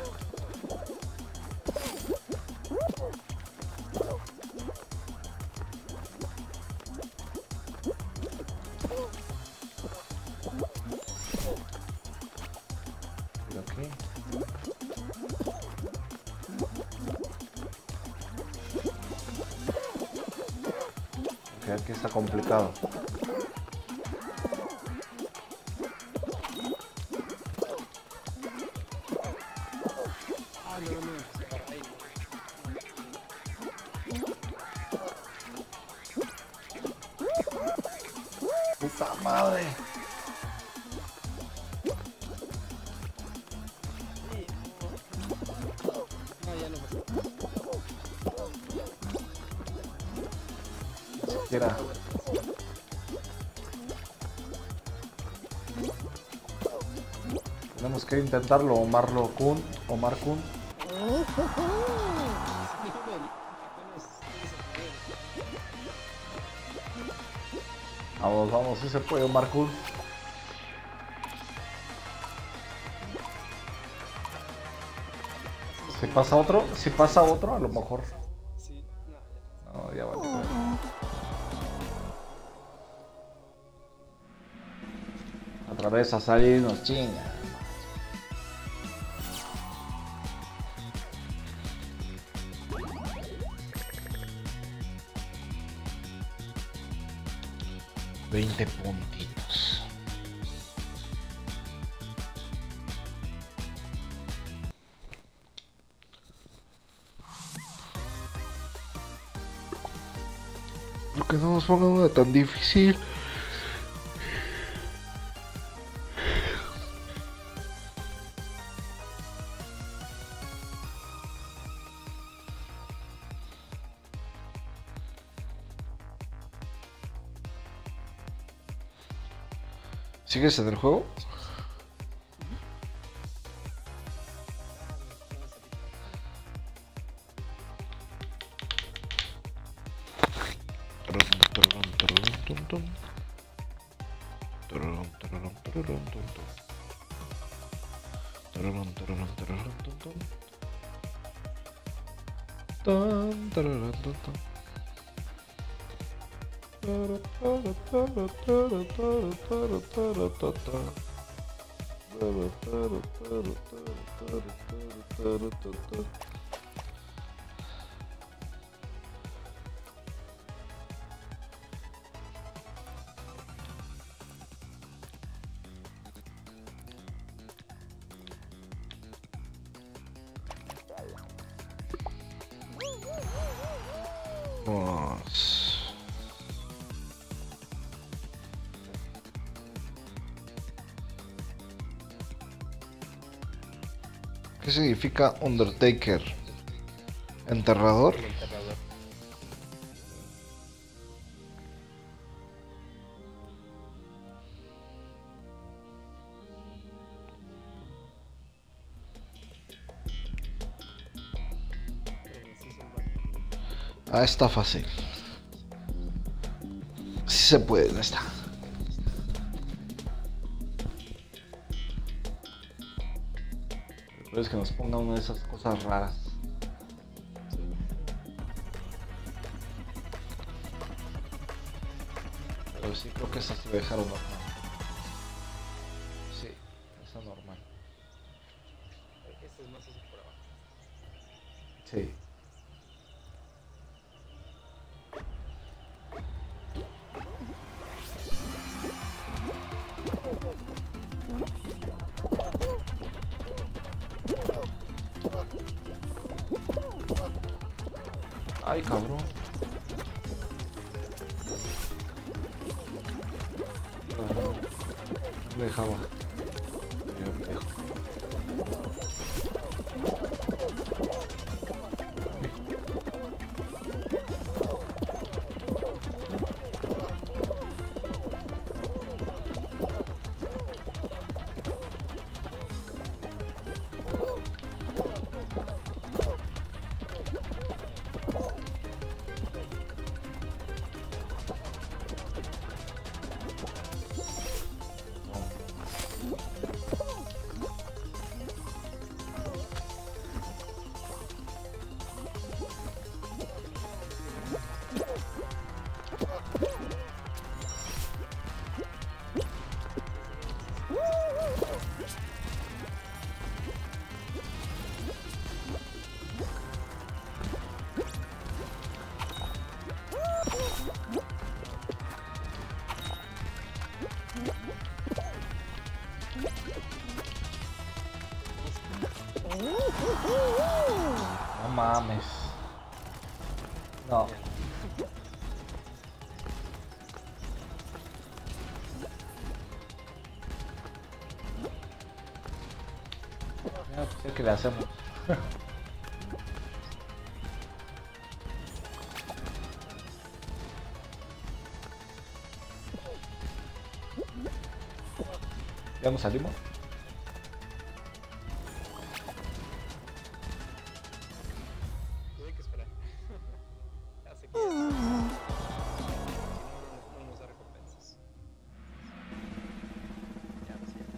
Speaker 1: Ok. Ok, aquí está complicado.
Speaker 2: Ah, no, no, se para ahí.
Speaker 1: Puta madre.
Speaker 2: No, ya no pasó.
Speaker 1: Ni siquiera. Tenemos que intentarlo, Omar Lo Kun, Omar Kun. Vamos, vamos, si se puede, Omar Kun. Si pasa otro, si pasa otro, a lo mejor.
Speaker 2: Sí, no,
Speaker 1: No, ya vale. Otra vez a salir nos chinga. veinte puntitos. Lo que no nos ponga una tan difícil. ¿Sigues en el juego? tum. Tararam, tararam, tararam, tum, tum. Tararam, tararam, tararam, tum, tum. Tan, tararam, tum, tum. Tara, tara, tara, tara, tara, tara, tara, tara, tara. Tara, tara, tara, tara, tara, tara, tara, tara. Vamos. ¿Qué significa Undertaker? ¿Enterrador?
Speaker 2: El enterrador. Eh, sí, son buenos.
Speaker 1: Ah, está fácil. Sí se puede, no está. Pero es que nos ponga una de esas cosas raras. Pero sí, creo que esa se dejaron normal. Sí, esa normal.
Speaker 2: Este es más eso por abajo.
Speaker 1: Sí. Ay, cabrón. No me dejaba. Yo me dejo. No mames. No. Mira, pues, ¿qué le hacemos? ¿Ya nos salimos?
Speaker 2: Tuve que esperar. Hace que ya está. Si no, no, no nos da recompensas. Ya, no sé.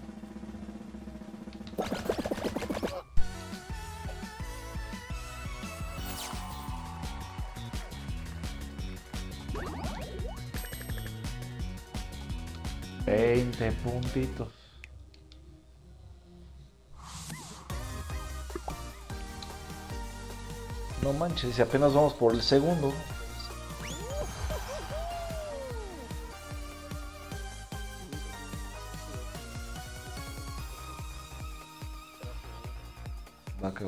Speaker 1: veinte puntitos. No manches, si apenas vamos por el segundo. Va que va.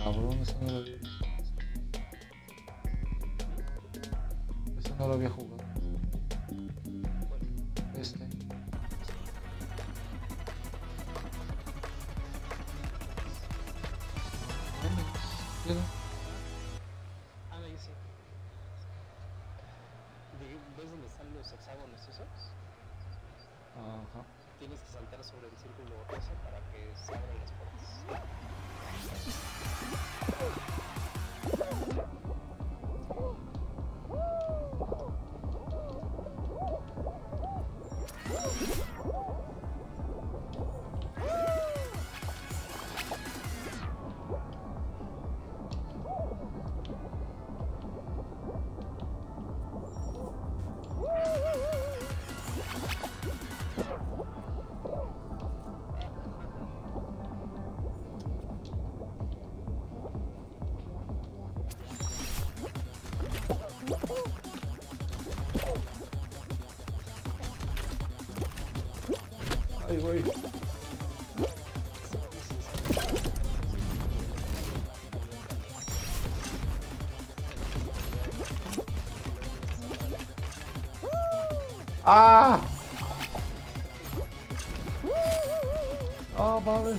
Speaker 1: cabrón, eso no lo había visto. Eso no lo había jugado. Este. Bueno,
Speaker 2: Ah, no, yo sí. De- ¿Ves dónde están los hexágonos esos?
Speaker 1: ajá.
Speaker 2: Tienes que saltar sobre el círculo rosa para que se abran las puertas.
Speaker 1: Ay, güey. ¡Ah! ¡Ah, vale!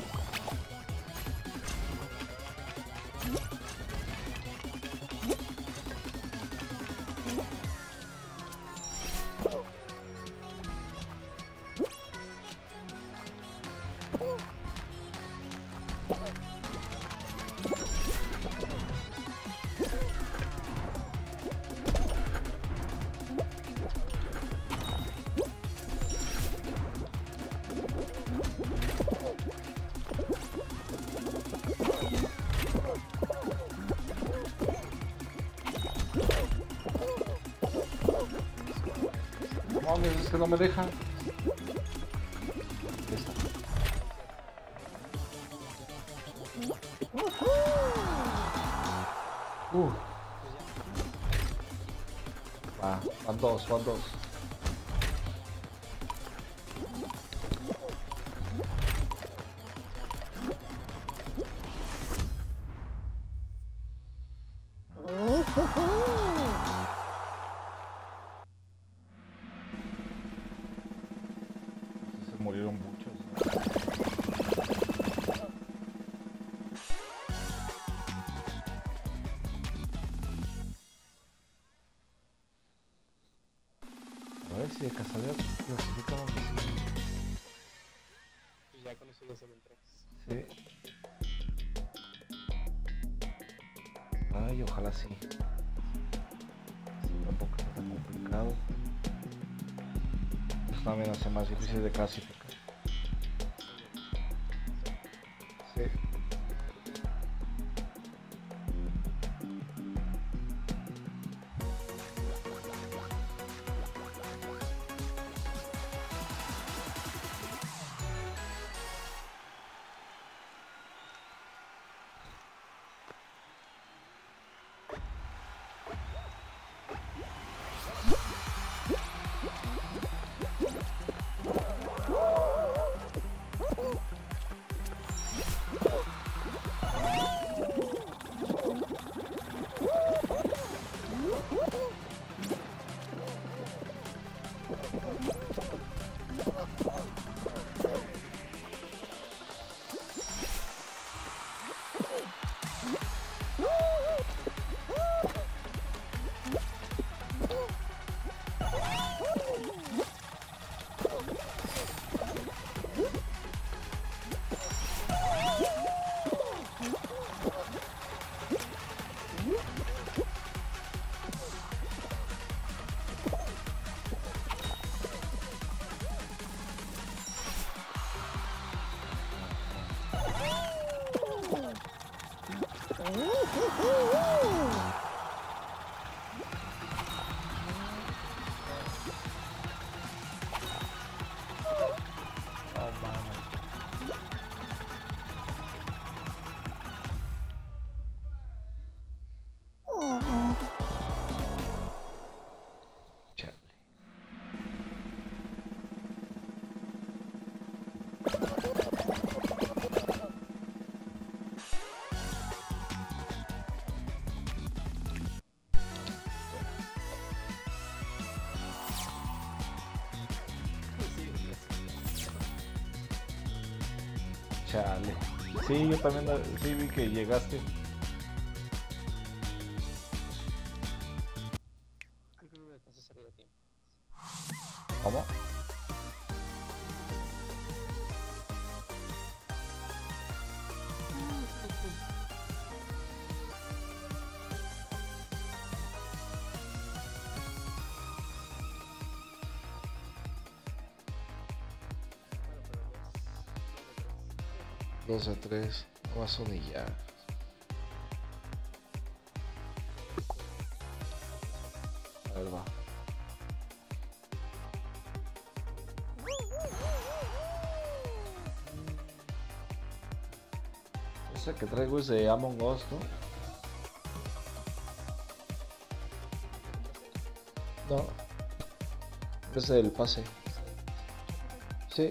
Speaker 1: Mames, es que no me deja. Esta. Uh. Va, van dos, van dos. Se murieron muchos, ¿no? A ver si de casualidad clasificamos así.
Speaker 2: Y ya con eso ya se ven tres.
Speaker 1: Sí. Ay, ojalá sí. Sí, tampoco está tan complicado. Esto también hace más difícil de clasificar. Sí. Chale. Sí, yo también la- sí vi que llegaste.
Speaker 2: Creo que no me alcanzó a salir a tiempo.
Speaker 1: ¿Cómo?
Speaker 2: Bueno, pero dos, dos de tres.
Speaker 1: Dos de tres. No vas a unillar. A ver, va. Ese que traigo es de Among Us, ¿no? No. Es del pase. Sí.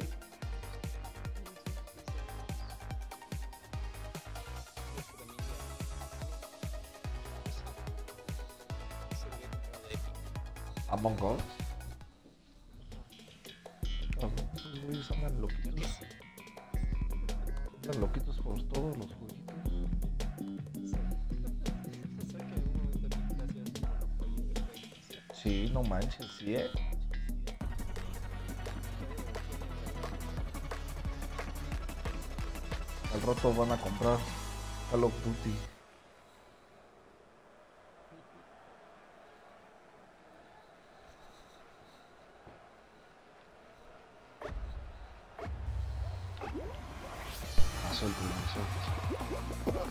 Speaker 1: Among Us. No, esos güeyes andan loquitos. Andan loquitos por todos los jueguitos. Sí, no manches, sí, eh. Al rato van a comprar Call of Duty. Ah, suéltalo, suéltalo.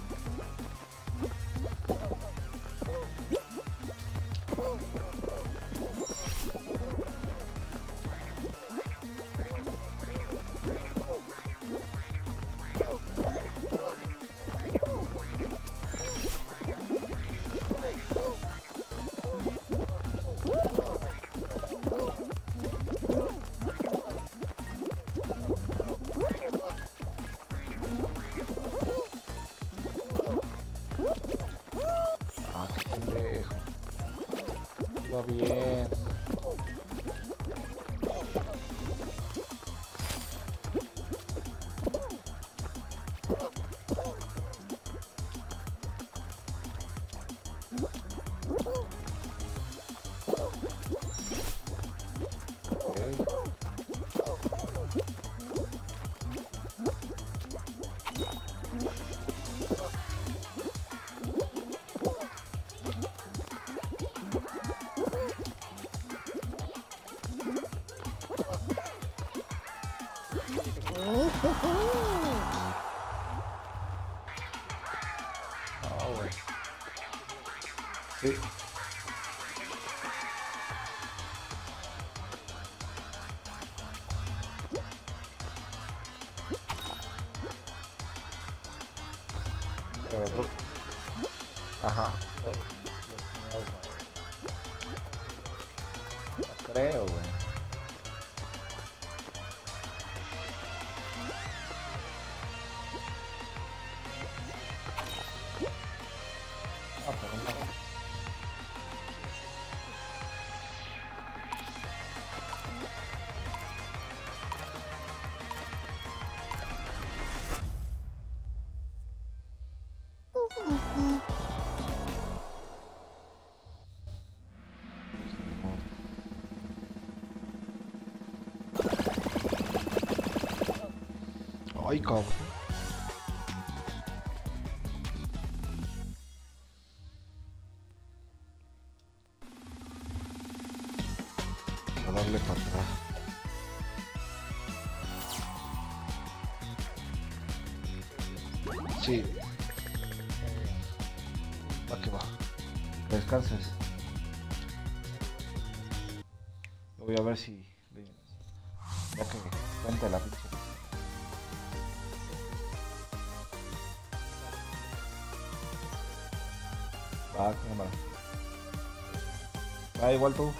Speaker 1: Ah, qué pendejo. Va bien. Ok. Ah, güey. Sí. Pero creo- Ajá. Los míos, güey. No creo, güey. Ah, pero no. Ay, cabrón. A darle para atrás. Sí. Va que va. Que descanses. Voy a ver si. Ya que cuenta la pinche. Va, cámara. Va, igual tú.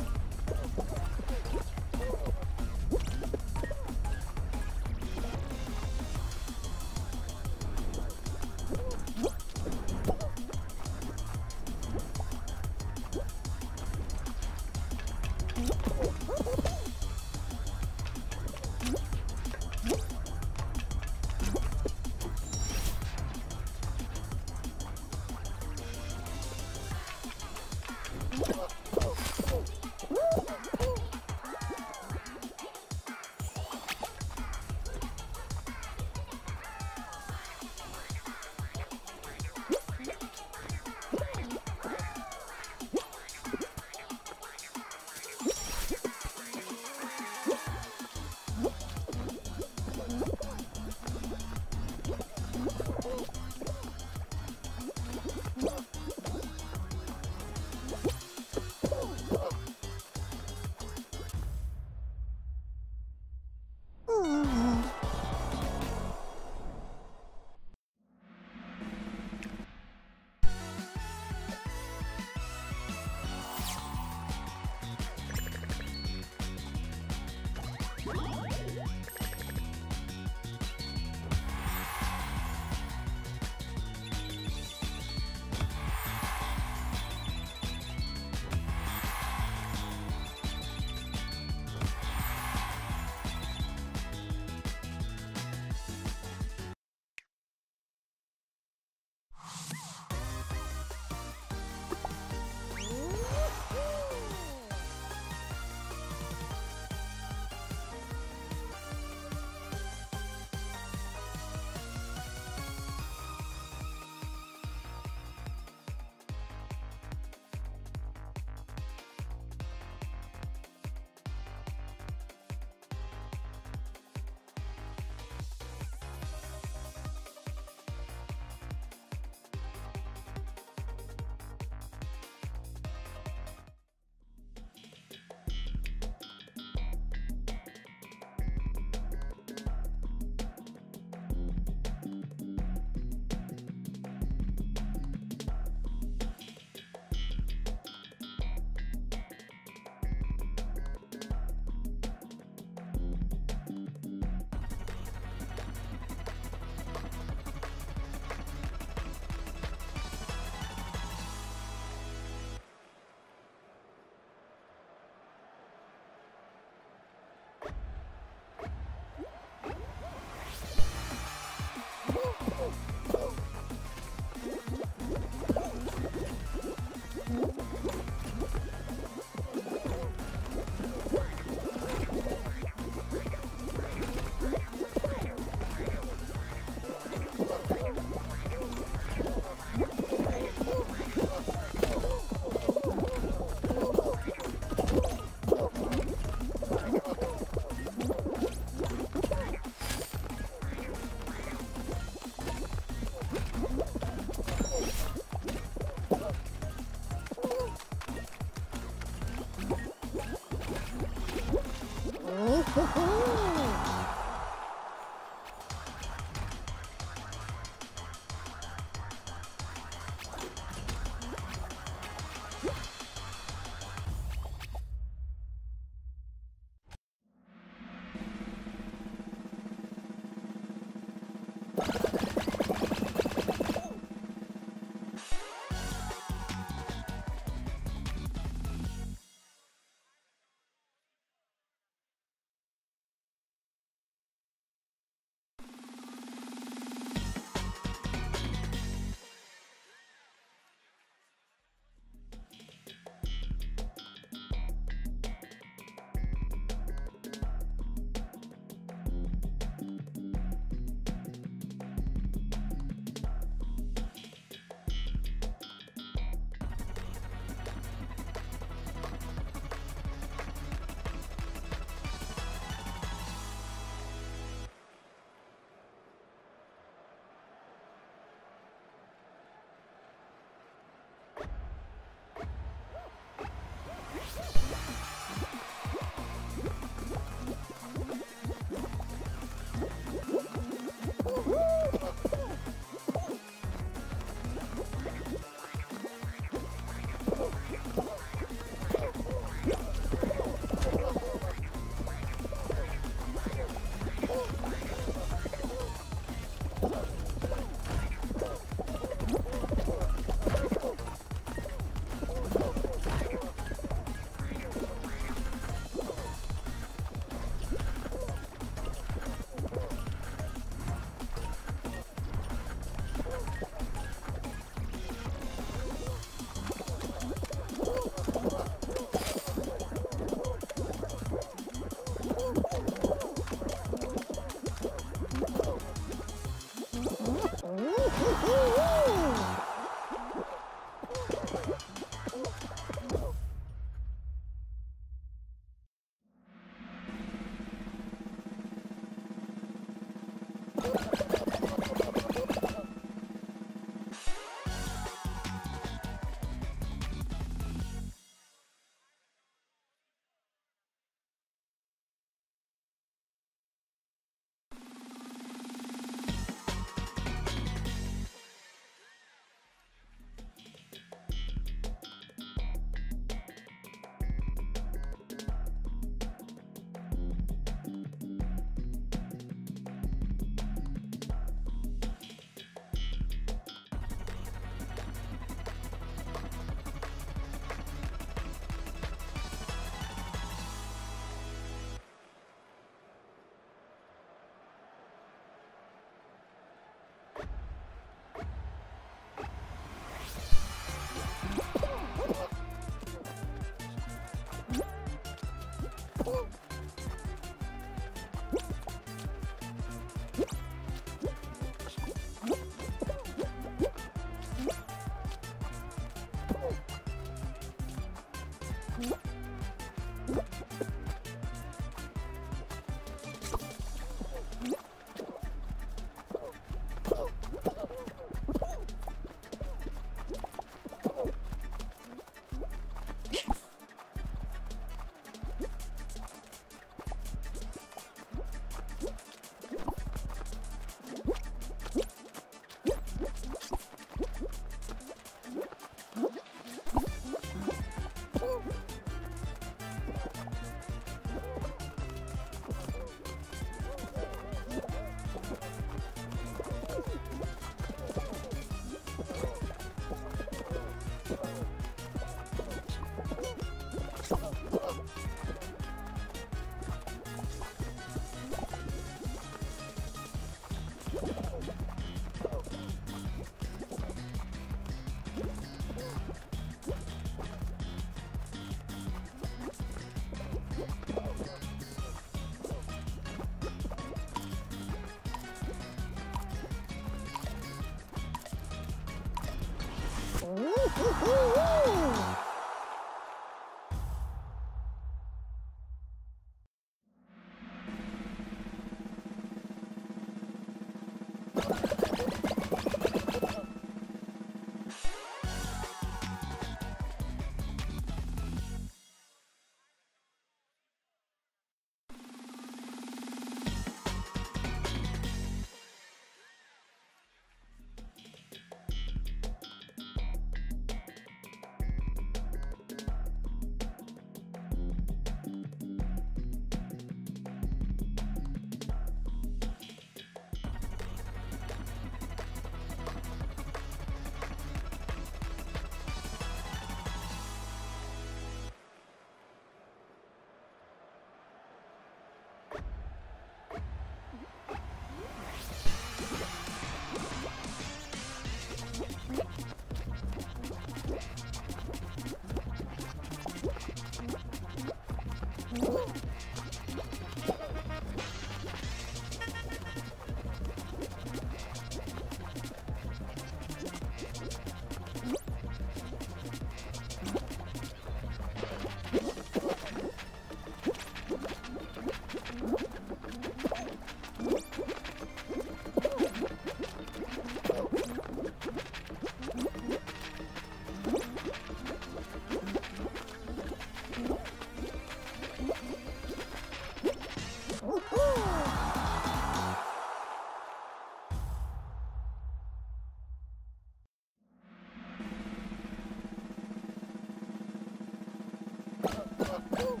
Speaker 3: Ooh.